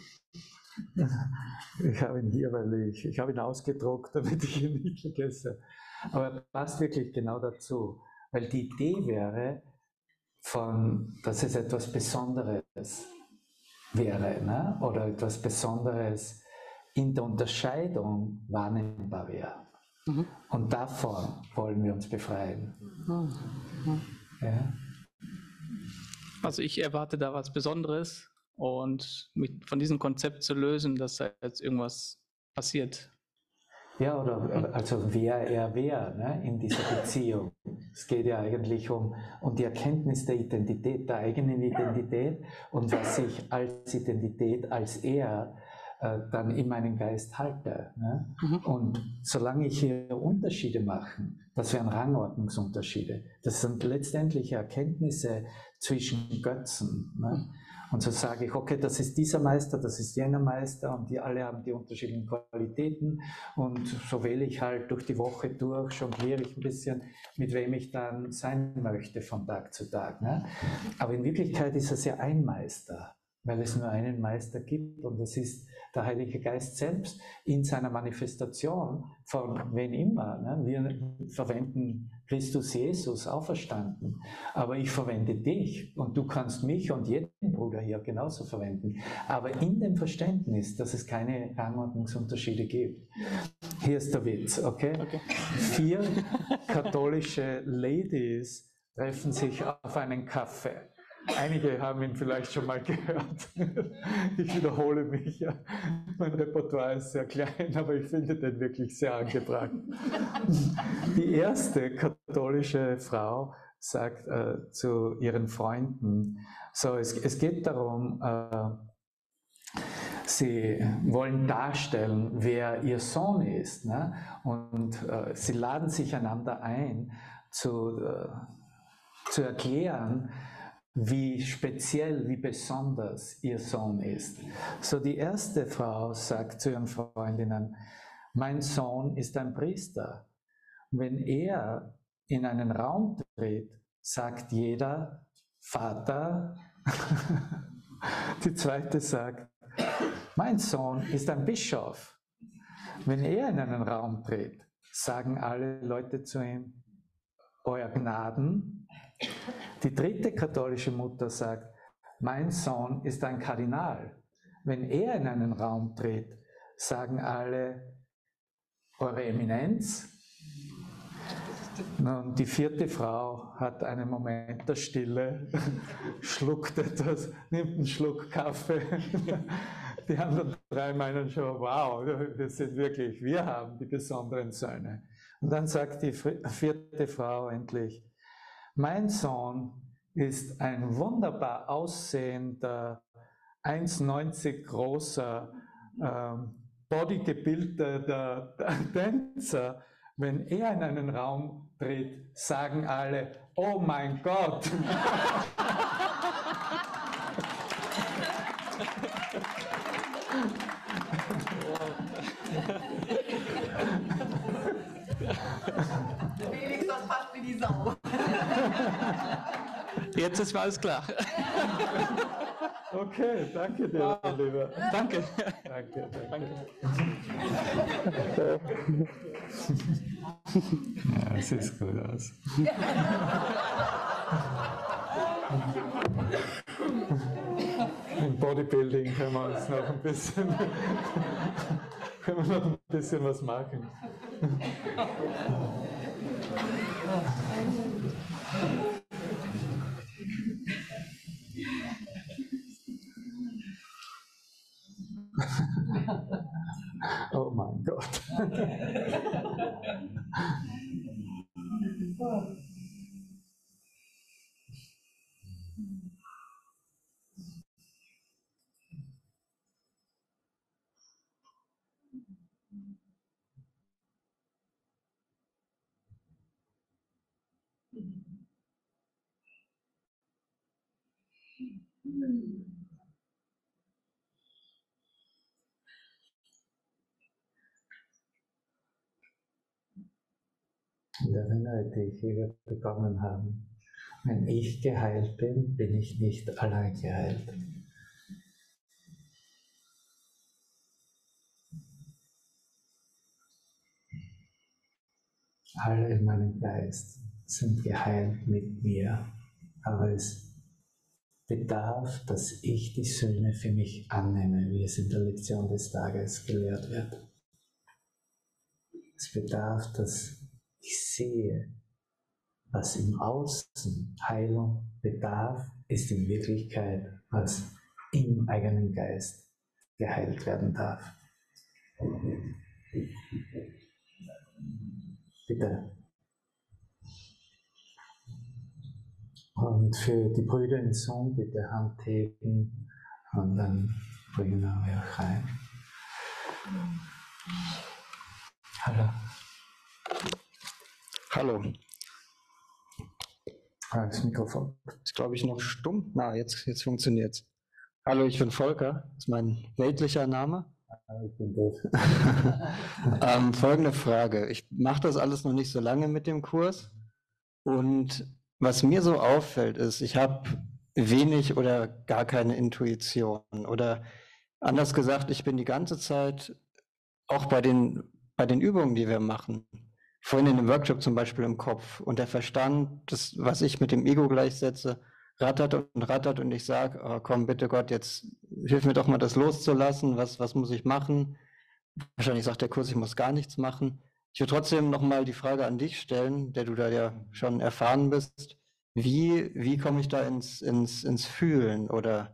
Ich habe ihn hier, weil ich habe ihn ausgedruckt, damit ich ihn nicht vergesse. Aber er passt wirklich genau dazu, weil die Idee wäre, dass es etwas Besonderes wäre, ne? Oder etwas Besonderes in der Unterscheidung wahrnehmbar wäre. Mhm. Und davon wollen wir uns befreien. Mhm. Ja? Also ich erwarte da was Besonderes und mich von diesem Konzept zu lösen, dass da jetzt irgendwas passiert. Ja, oder also wer ne, in dieser Beziehung. Es geht ja eigentlich um die Erkenntnis der Identität, der eigenen Identität und was ich als Identität, als er dann in meinem Geist halte. Ne? Mhm. Und solange ich hier Unterschiede mache, das wären Rangordnungsunterschiede, das sind letztendliche Erkenntnisse zwischen Götzen. Ne? Und so sage ich, okay, das ist dieser Meister, das ist jener Meister und die alle haben die unterschiedlichen Qualitäten und so wähle ich halt durch die Woche durch, jongliere ich ein bisschen, mit wem ich dann sein möchte von Tag zu Tag. Ne? Aber in Wirklichkeit ist es ja ein Meister, weil es nur einen Meister gibt und es ist der Heilige Geist selbst in seiner Manifestation von wen immer. Ne? Wir verwenden Christus Jesus auferstanden, aber ich verwende dich und du kannst mich und jeden Bruder hier genauso verwenden. Aber in dem Verständnis, dass es keine Rangordnungsunterschiede gibt. Hier ist der Witz, okay? 4 katholische Ladies treffen sich auf einen Kaffee. Einige haben ihn vielleicht schon mal gehört. Ich wiederhole mich. Ja. Mein Repertoire ist sehr klein, aber ich finde den wirklich sehr angebracht. Die erste katholische Frau sagt zu ihren Freunden, so, es geht darum, sie wollen darstellen, wer ihr Sohn ist. Ne? Und sie laden sich einander ein, zu erklären, wie speziell, wie besonders ihr Sohn ist. So die erste Frau sagt zu ihren Freundinnen, mein Sohn ist ein Priester. Wenn er in einen Raum tritt, sagt jeder Vater. Die zweite sagt, mein Sohn ist ein Bischof. Wenn er in einen Raum tritt, sagen alle Leute zu ihm, Euer Gnaden. Die dritte katholische Mutter sagt, mein Sohn ist ein Kardinal. Wenn er in einen Raum tritt, sagen alle, Eure Eminenz. Und die vierte Frau hat einen Moment der Stille, schluckt etwas, nimmt einen Schluck Kaffee. Die anderen 3 meinen schon, wow, wir haben die besonderen Söhne. Und dann sagt die vierte Frau endlich, mein Sohn ist ein wunderbar aussehender, 1,90 großer, bodygebildeter Tänzer. Wenn er in einen Raum tritt, sagen alle, oh mein Gott. Felix, das passt wie die Sau. Jetzt ist mir alles klar. Okay, danke dir, mein Lieber. Danke. Danke. Ja, es sieht gut aus. Im Bodybuilding können wir uns noch ein bisschen, was machen. Oh mein Gott. Und erinnere dich, wie wir begonnen haben. Wenn ich geheilt bin, bin ich nicht allein geheilt. Alle in meinem Geist sind geheilt mit mir, aber es bedarf, dass ich die Sühne für mich annehme, wie es in der Lektion des Tages gelehrt wird. Es bedarf, dass ich sehe, was im Außen Heilung bedarf, ist in Wirklichkeit, was im eigenen Geist geheilt werden darf. Bitte. Und für die Brüder in Zoom bitte Hand heben und dann bringen wir euch rein. Hallo. Hallo. Das Mikrofon. Ist, glaube ich, noch stumm. Na, jetzt funktioniert's. Hallo, ich bin Volker. Das ist mein weltlicher Name. Ich bin Dave. Folgende Frage. Ich mache das alles noch nicht so lange mit dem Kurs. Und was mir so auffällt, ist, ich habe wenig oder gar keine Intuition. Oder anders gesagt, ich bin die ganze Zeit auch bei den Übungen, die wir machen, vorhin in dem Workshop zum Beispiel im Kopf, und der Verstand, das, was ich mit dem Ego gleichsetze, rattert und ich sage, oh, komm bitte Gott, jetzt hilf mir doch mal das loszulassen, was muss ich machen? Wahrscheinlich sagt der Kurs, ich muss gar nichts machen. Ich würde trotzdem nochmal die Frage an dich stellen, der du da ja schon erfahren bist, wie komme ich da ins Fühlen, oder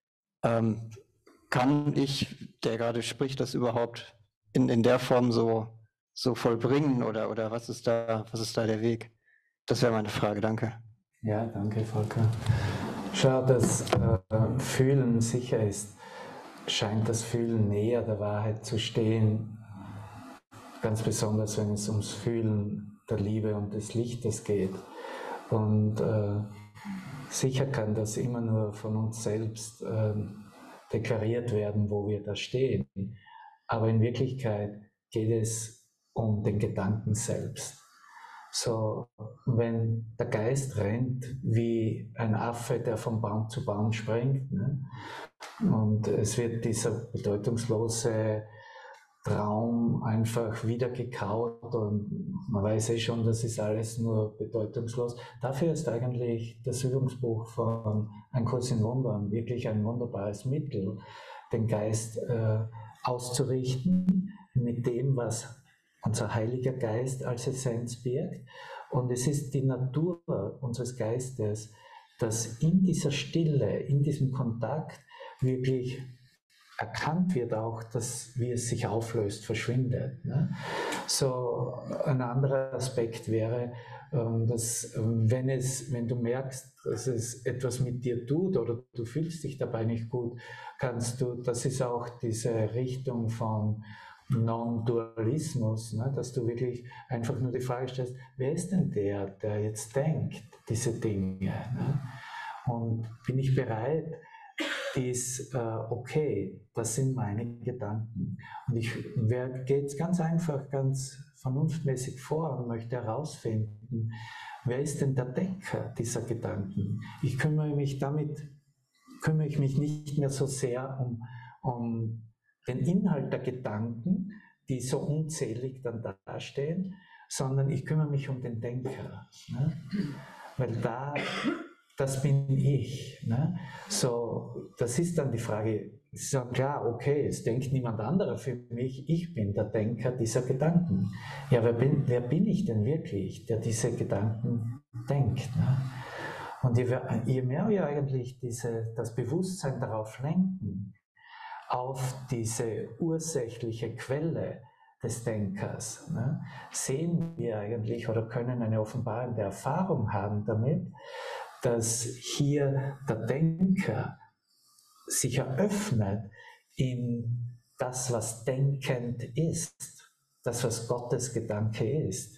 kann ich, der gerade spricht, das überhaupt in der Form so vollbringen, oder was ist da der Weg? Das wäre meine Frage, danke. Ja, danke Volker. Schau, das Fühlen sicher ist, scheint das Fühlen näher der Wahrheit zu stehen, ganz besonders wenn es ums Fühlen der Liebe und des Lichtes geht. Und sicher kann das immer nur von uns selbst deklariert werden, wo wir da stehen. Aber in Wirklichkeit geht es um den Gedanken selbst. So, wenn der Geist rennt wie ein Affe, der von Baum zu Baum springt, ne? Und es wird dieser bedeutungslose Traum einfach wieder gekaut und man weiß eh schon, das ist alles nur bedeutungslos. Dafür ist eigentlich das Übungsbuch von Ein Kurs in Wundern wirklich ein wunderbares Mittel, den Geist auszurichten mit dem, was unser Heiliger Geist als Essenz birgt. Und es ist die Natur unseres Geistes, dass in dieser Stille, in diesem Kontakt wirklich erkannt wird auch, dass wie es sich auflöst, verschwindet. Ne? So ein anderer Aspekt wäre, dass wenn du merkst, dass es etwas mit dir tut oder du fühlst dich dabei nicht gut, das ist auch diese Richtung von Non-Dualismus, ne? Dass du wirklich einfach nur die Frage stellst, wer ist denn der jetzt denkt, diese Dinge? Ne? Und bin ich bereit, okay, das sind meine Gedanken. Und ich gehe jetzt ganz einfach, ganz vernunftmäßig vor und möchte herausfinden, wer ist denn der Denker dieser Gedanken? Ich kümmere mich damit kümmere ich mich nicht mehr so sehr um den Inhalt der Gedanken, die so unzählig dann dastehen, sondern ich kümmere mich um den Denker. Ne? Weil das bin ich. Ne? So, das ist dann die Frage, es ist ja klar, okay, es denkt niemand anderer für mich, ich bin der Denker dieser Gedanken. Ja, wer bin ich denn wirklich, der diese Gedanken denkt? Ne? Und je mehr wir eigentlich das Bewusstsein darauf lenken, auf diese ursächliche Quelle des Denkers, ne, sehen wir eigentlich oder können eine offenbarende Erfahrung haben damit, dass hier der Denker sich eröffnet in das, was denkend ist, das, was Gottes Gedanke ist.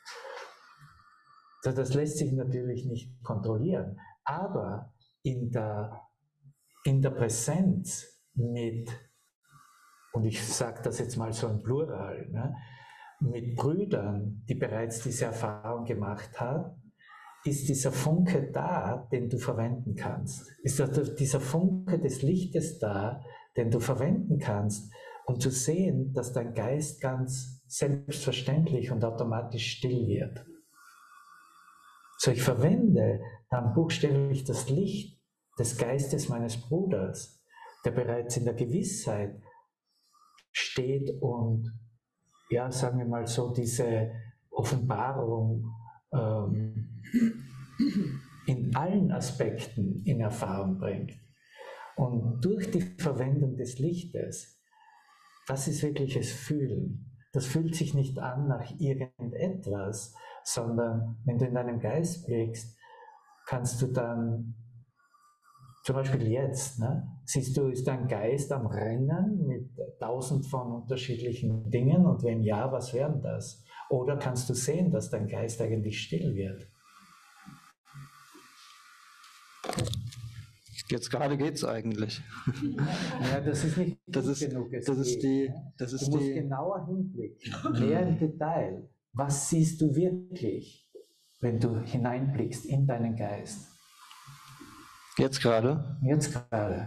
Das lässt sich natürlich nicht kontrollieren, aber in der Präsenz mit, und ich sage das jetzt mal so im Plural, ne, mit Brüdern, die bereits diese Erfahrung gemacht haben, ist dieser Funke da, den du verwenden kannst. Ist dieser Funke des Lichtes da, den du verwenden kannst, um zu sehen, dass dein Geist ganz selbstverständlich und automatisch still wird. So, ich verwende dann buchstäblich das Licht des Geistes meines Bruders, der bereits in der Gewissheit steht und, ja, sagen wir mal so, diese Offenbarung in allen Aspekten in Erfahrung bringt. Und durch die Verwendung des Lichtes, das ist wirkliches Fühlen. Das fühlt sich nicht an nach irgendetwas, sondern wenn du in deinem Geist blickst, kannst du dann, zum Beispiel jetzt, ne, siehst du, ist dein Geist am Rennen mit 1000 von unterschiedlichen Dingen und wenn ja, was wären das? Oder kannst du sehen, dass dein Geist eigentlich still wird? Jetzt gerade geht es eigentlich. Ja, das ist nicht das ist, genug. Du musst genauer hinblicken, mehr im Detail. Was siehst du wirklich, wenn du hineinblickst in deinen Geist? Jetzt gerade? Jetzt gerade.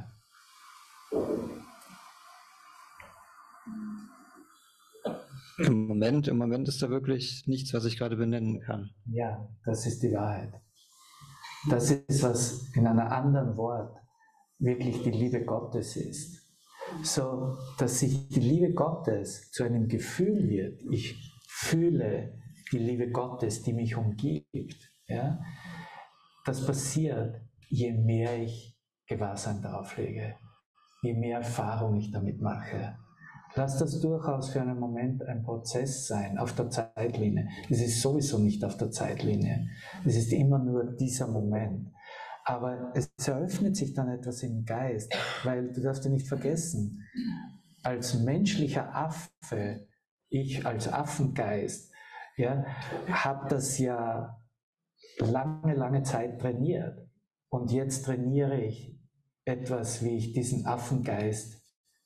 Im Moment ist da wirklich nichts, was ich gerade benennen kann. Ja, das ist die Wahrheit. Das ist, was in einem anderen Wort wirklich die Liebe Gottes ist. So, dass sich die Liebe Gottes zu einem Gefühl wird. Ich fühle die Liebe Gottes, die mich umgibt. Ja? Das passiert, je mehr ich Gewahrsein darauf lege, je mehr Erfahrung ich damit mache. Lass das durchaus für einen Moment ein Prozess sein, auf der Zeitlinie. Es ist sowieso nicht auf der Zeitlinie. Es ist immer nur dieser Moment. Aber es eröffnet sich dann etwas im Geist, weil du darfst ja nicht vergessen, als menschlicher Affe, ich als Affengeist, ja, habe das ja lange Zeit trainiert. Und jetzt trainiere ich etwas, wie ich diesen Affengeist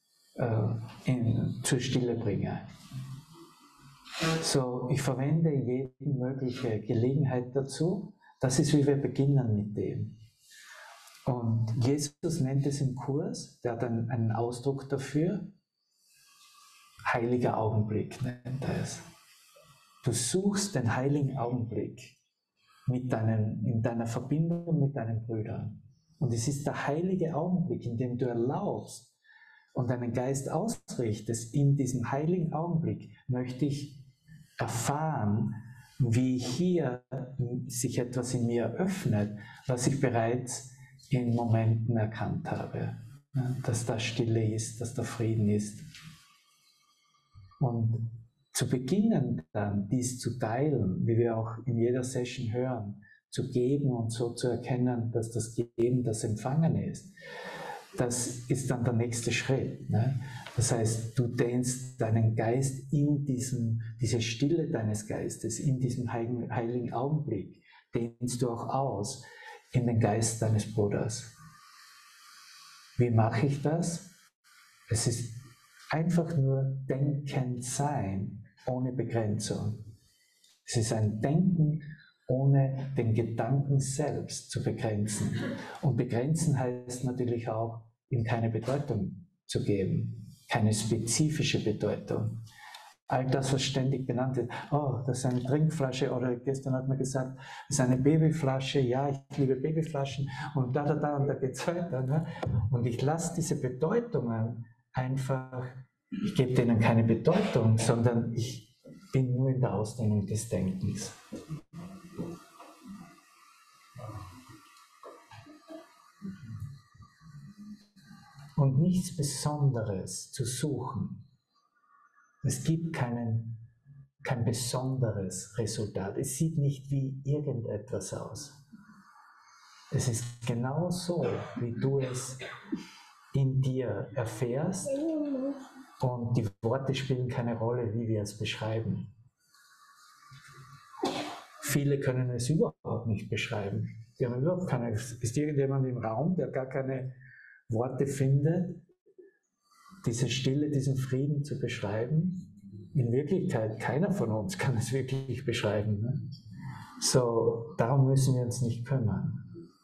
zur Stille bringe. So, ich verwende jede mögliche Gelegenheit dazu. Das ist, wie wir beginnen mit dem. Und Jesus nennt es im Kurs, der hat einen Ausdruck dafür, heiliger Augenblick nennt er es. Du suchst den heiligen Augenblick in deiner Verbindung mit deinen Brüdern. Und es ist der heilige Augenblick, in dem du erlaubst, und deinen Geist ausrichtest, in diesem heiligen Augenblick möchte ich erfahren, wie hier sich etwas in mir öffnet, was ich bereits in Momenten erkannt habe. Dass da Stille ist, dass da Frieden ist. Und zu beginnen dann, dies zu teilen, wie wir auch in jeder Session hören, zu geben und so zu erkennen, dass das Geben das Empfangen ist. Das ist dann der nächste Schritt. Ne? Das heißt, du dehnst deinen Geist in diese Stille deines Geistes, in diesem heiligen Augenblick, dehnst du auch aus in den Geist deines Bruders. Wie mache ich das? Es ist einfach nur Denken sein, ohne Begrenzung. Es ist ein Denken ohne den Gedanken selbst zu begrenzen. Und begrenzen heißt natürlich auch, ihm keine Bedeutung zu geben, keine spezifische Bedeutung. All das, was ständig benannt wird, oh, das ist eine Trinkflasche, oder gestern hat man gesagt, das ist eine Babyflasche, ja, ich liebe Babyflaschen, und und da geht es weiter. Ne? Und ich lasse diese Bedeutungen einfach, ich gebe denen keine Bedeutung, sondern ich bin nur in der Ausdehnung des Denkens. Und nichts Besonderes zu suchen. Es gibt kein besonderes Resultat. Es sieht nicht wie irgendetwas aus. Es ist genau so, wie du es in dir erfährst, und die Worte spielen keine Rolle, wie wir es beschreiben. Viele können es überhaupt nicht beschreiben. Die haben überhaupt keine. Ist irgendjemand im Raum, der gar keine Worte findet, diese Stille, diesen Frieden zu beschreiben? In Wirklichkeit, keiner von uns kann es wirklich beschreiben. Ne? So, darum müssen wir uns nicht kümmern.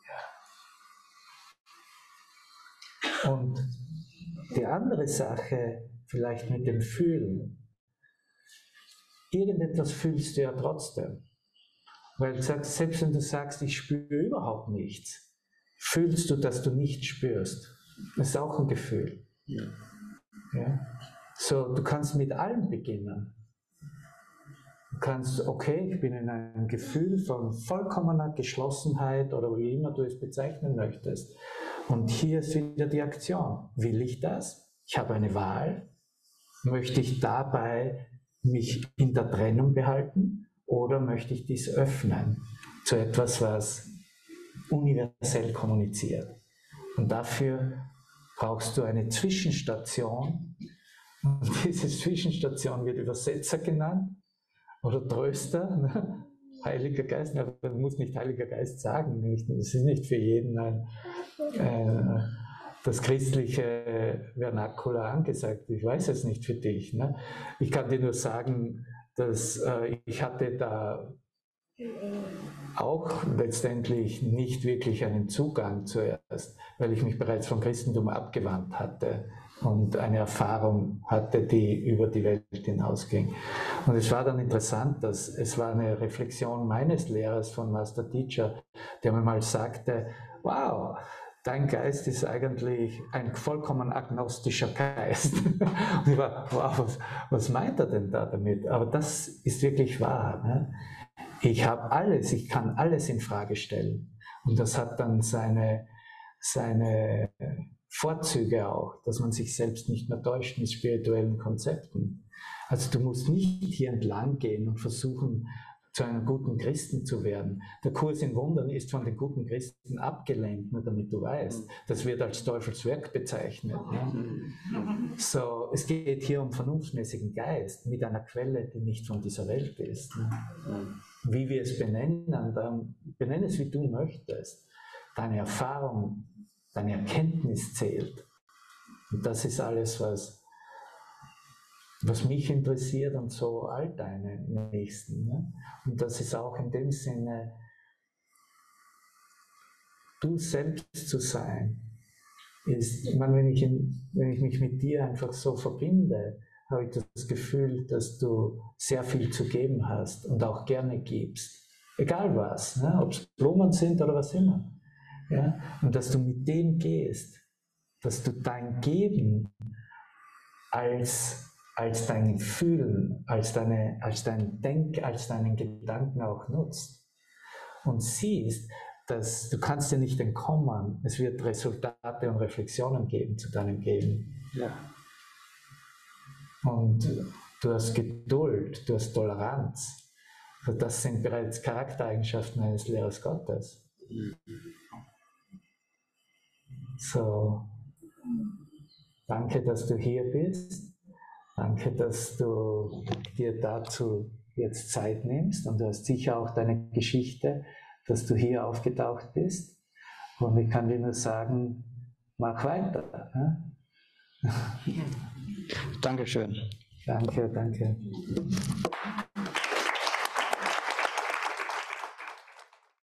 Und die andere Sache, vielleicht mit dem Fühlen. Irgendetwas fühlst du ja trotzdem. Weil selbst wenn du sagst, ich spüre überhaupt nichts, fühlst du, dass du nichts spürst. Das ist auch ein Gefühl. Ja. Ja? So, du kannst mit allem beginnen. Du kannst, okay, ich bin in einem Gefühl von vollkommener Geschlossenheit oder wie immer du es bezeichnen möchtest. Und hier ist wieder die Aktion. Will ich das? Ich habe eine Wahl. Möchte ich dabei mich in der Trennung behalten oder möchte ich dies öffnen zu etwas, was universell kommuniziert? Und dafür brauchst du eine Zwischenstation. Und diese Zwischenstation wird Übersetzer genannt oder Tröster, ne? Heiliger Geist, aber man muss nicht Heiliger Geist sagen, es ist nicht für jeden das christliche Vernakular angesagt. Ich weiß es nicht für dich. Ne? Ich kann dir nur sagen, dass ich hatte da auch letztendlich nicht wirklich einen Zugang zuerst, weil ich mich bereits vom Christentum abgewandt hatte und eine Erfahrung hatte, die über die Welt hinausging. Und es war dann interessant, dass es war eine Reflexion meines Lehrers von Master Teacher, der mir mal sagte, wow, dein Geist ist eigentlich ein vollkommen agnostischer Geist. Und ich war, wow, was meint er denn da damit? Aber das ist wirklich wahr. Ne? Ich habe alles, ich kann alles in Frage stellen. Und das hat dann seine Vorzüge auch, dass man sich selbst nicht mehr täuscht mit spirituellen Konzepten. Also du musst nicht hier entlang gehen und versuchen, zu einem guten Christen zu werden. Der Kurs in Wundern ist von den guten Christen abgelehnt, nur damit du weißt. Das wird als Teufelswerk bezeichnet. Ne? So, es geht hier um vernunftmäßigen Geist mit einer Quelle, die nicht von dieser Welt ist. Ne? Wie wir es benennen, dann benenne es, wie du möchtest. Deine Erfahrung, deine Erkenntnis zählt. Und das ist alles, was mich interessiert und so all deine Nächsten. Ne? Und das ist auch in dem Sinne, du selbst zu sein, ist, ich meine, wenn ich mich mit dir einfach so verbinde, habe ich das Gefühl, dass du sehr viel zu geben hast und auch gerne gibst. Egal was, ne? Ob es Blumen sind oder was immer. Ja? Und dass du mit dem gehst, dass du dein Geben als dein Fühlen, als deinen Gedanken auch nutzt. Und siehst, dass du kannst dir nicht entkommen, es wird Resultate und Reflexionen geben zu deinem Geben. Ja. Und du hast Geduld, du hast Toleranz. Also das sind bereits Charaktereigenschaften eines Lehrers Gottes. So, danke, dass du hier bist. Danke, dass du dir dazu jetzt Zeit nimmst. Und du hast sicher auch deine Geschichte, dass du hier aufgetaucht bist. Und ich kann dir nur sagen, mach weiter. Ne? Dankeschön. Danke, danke.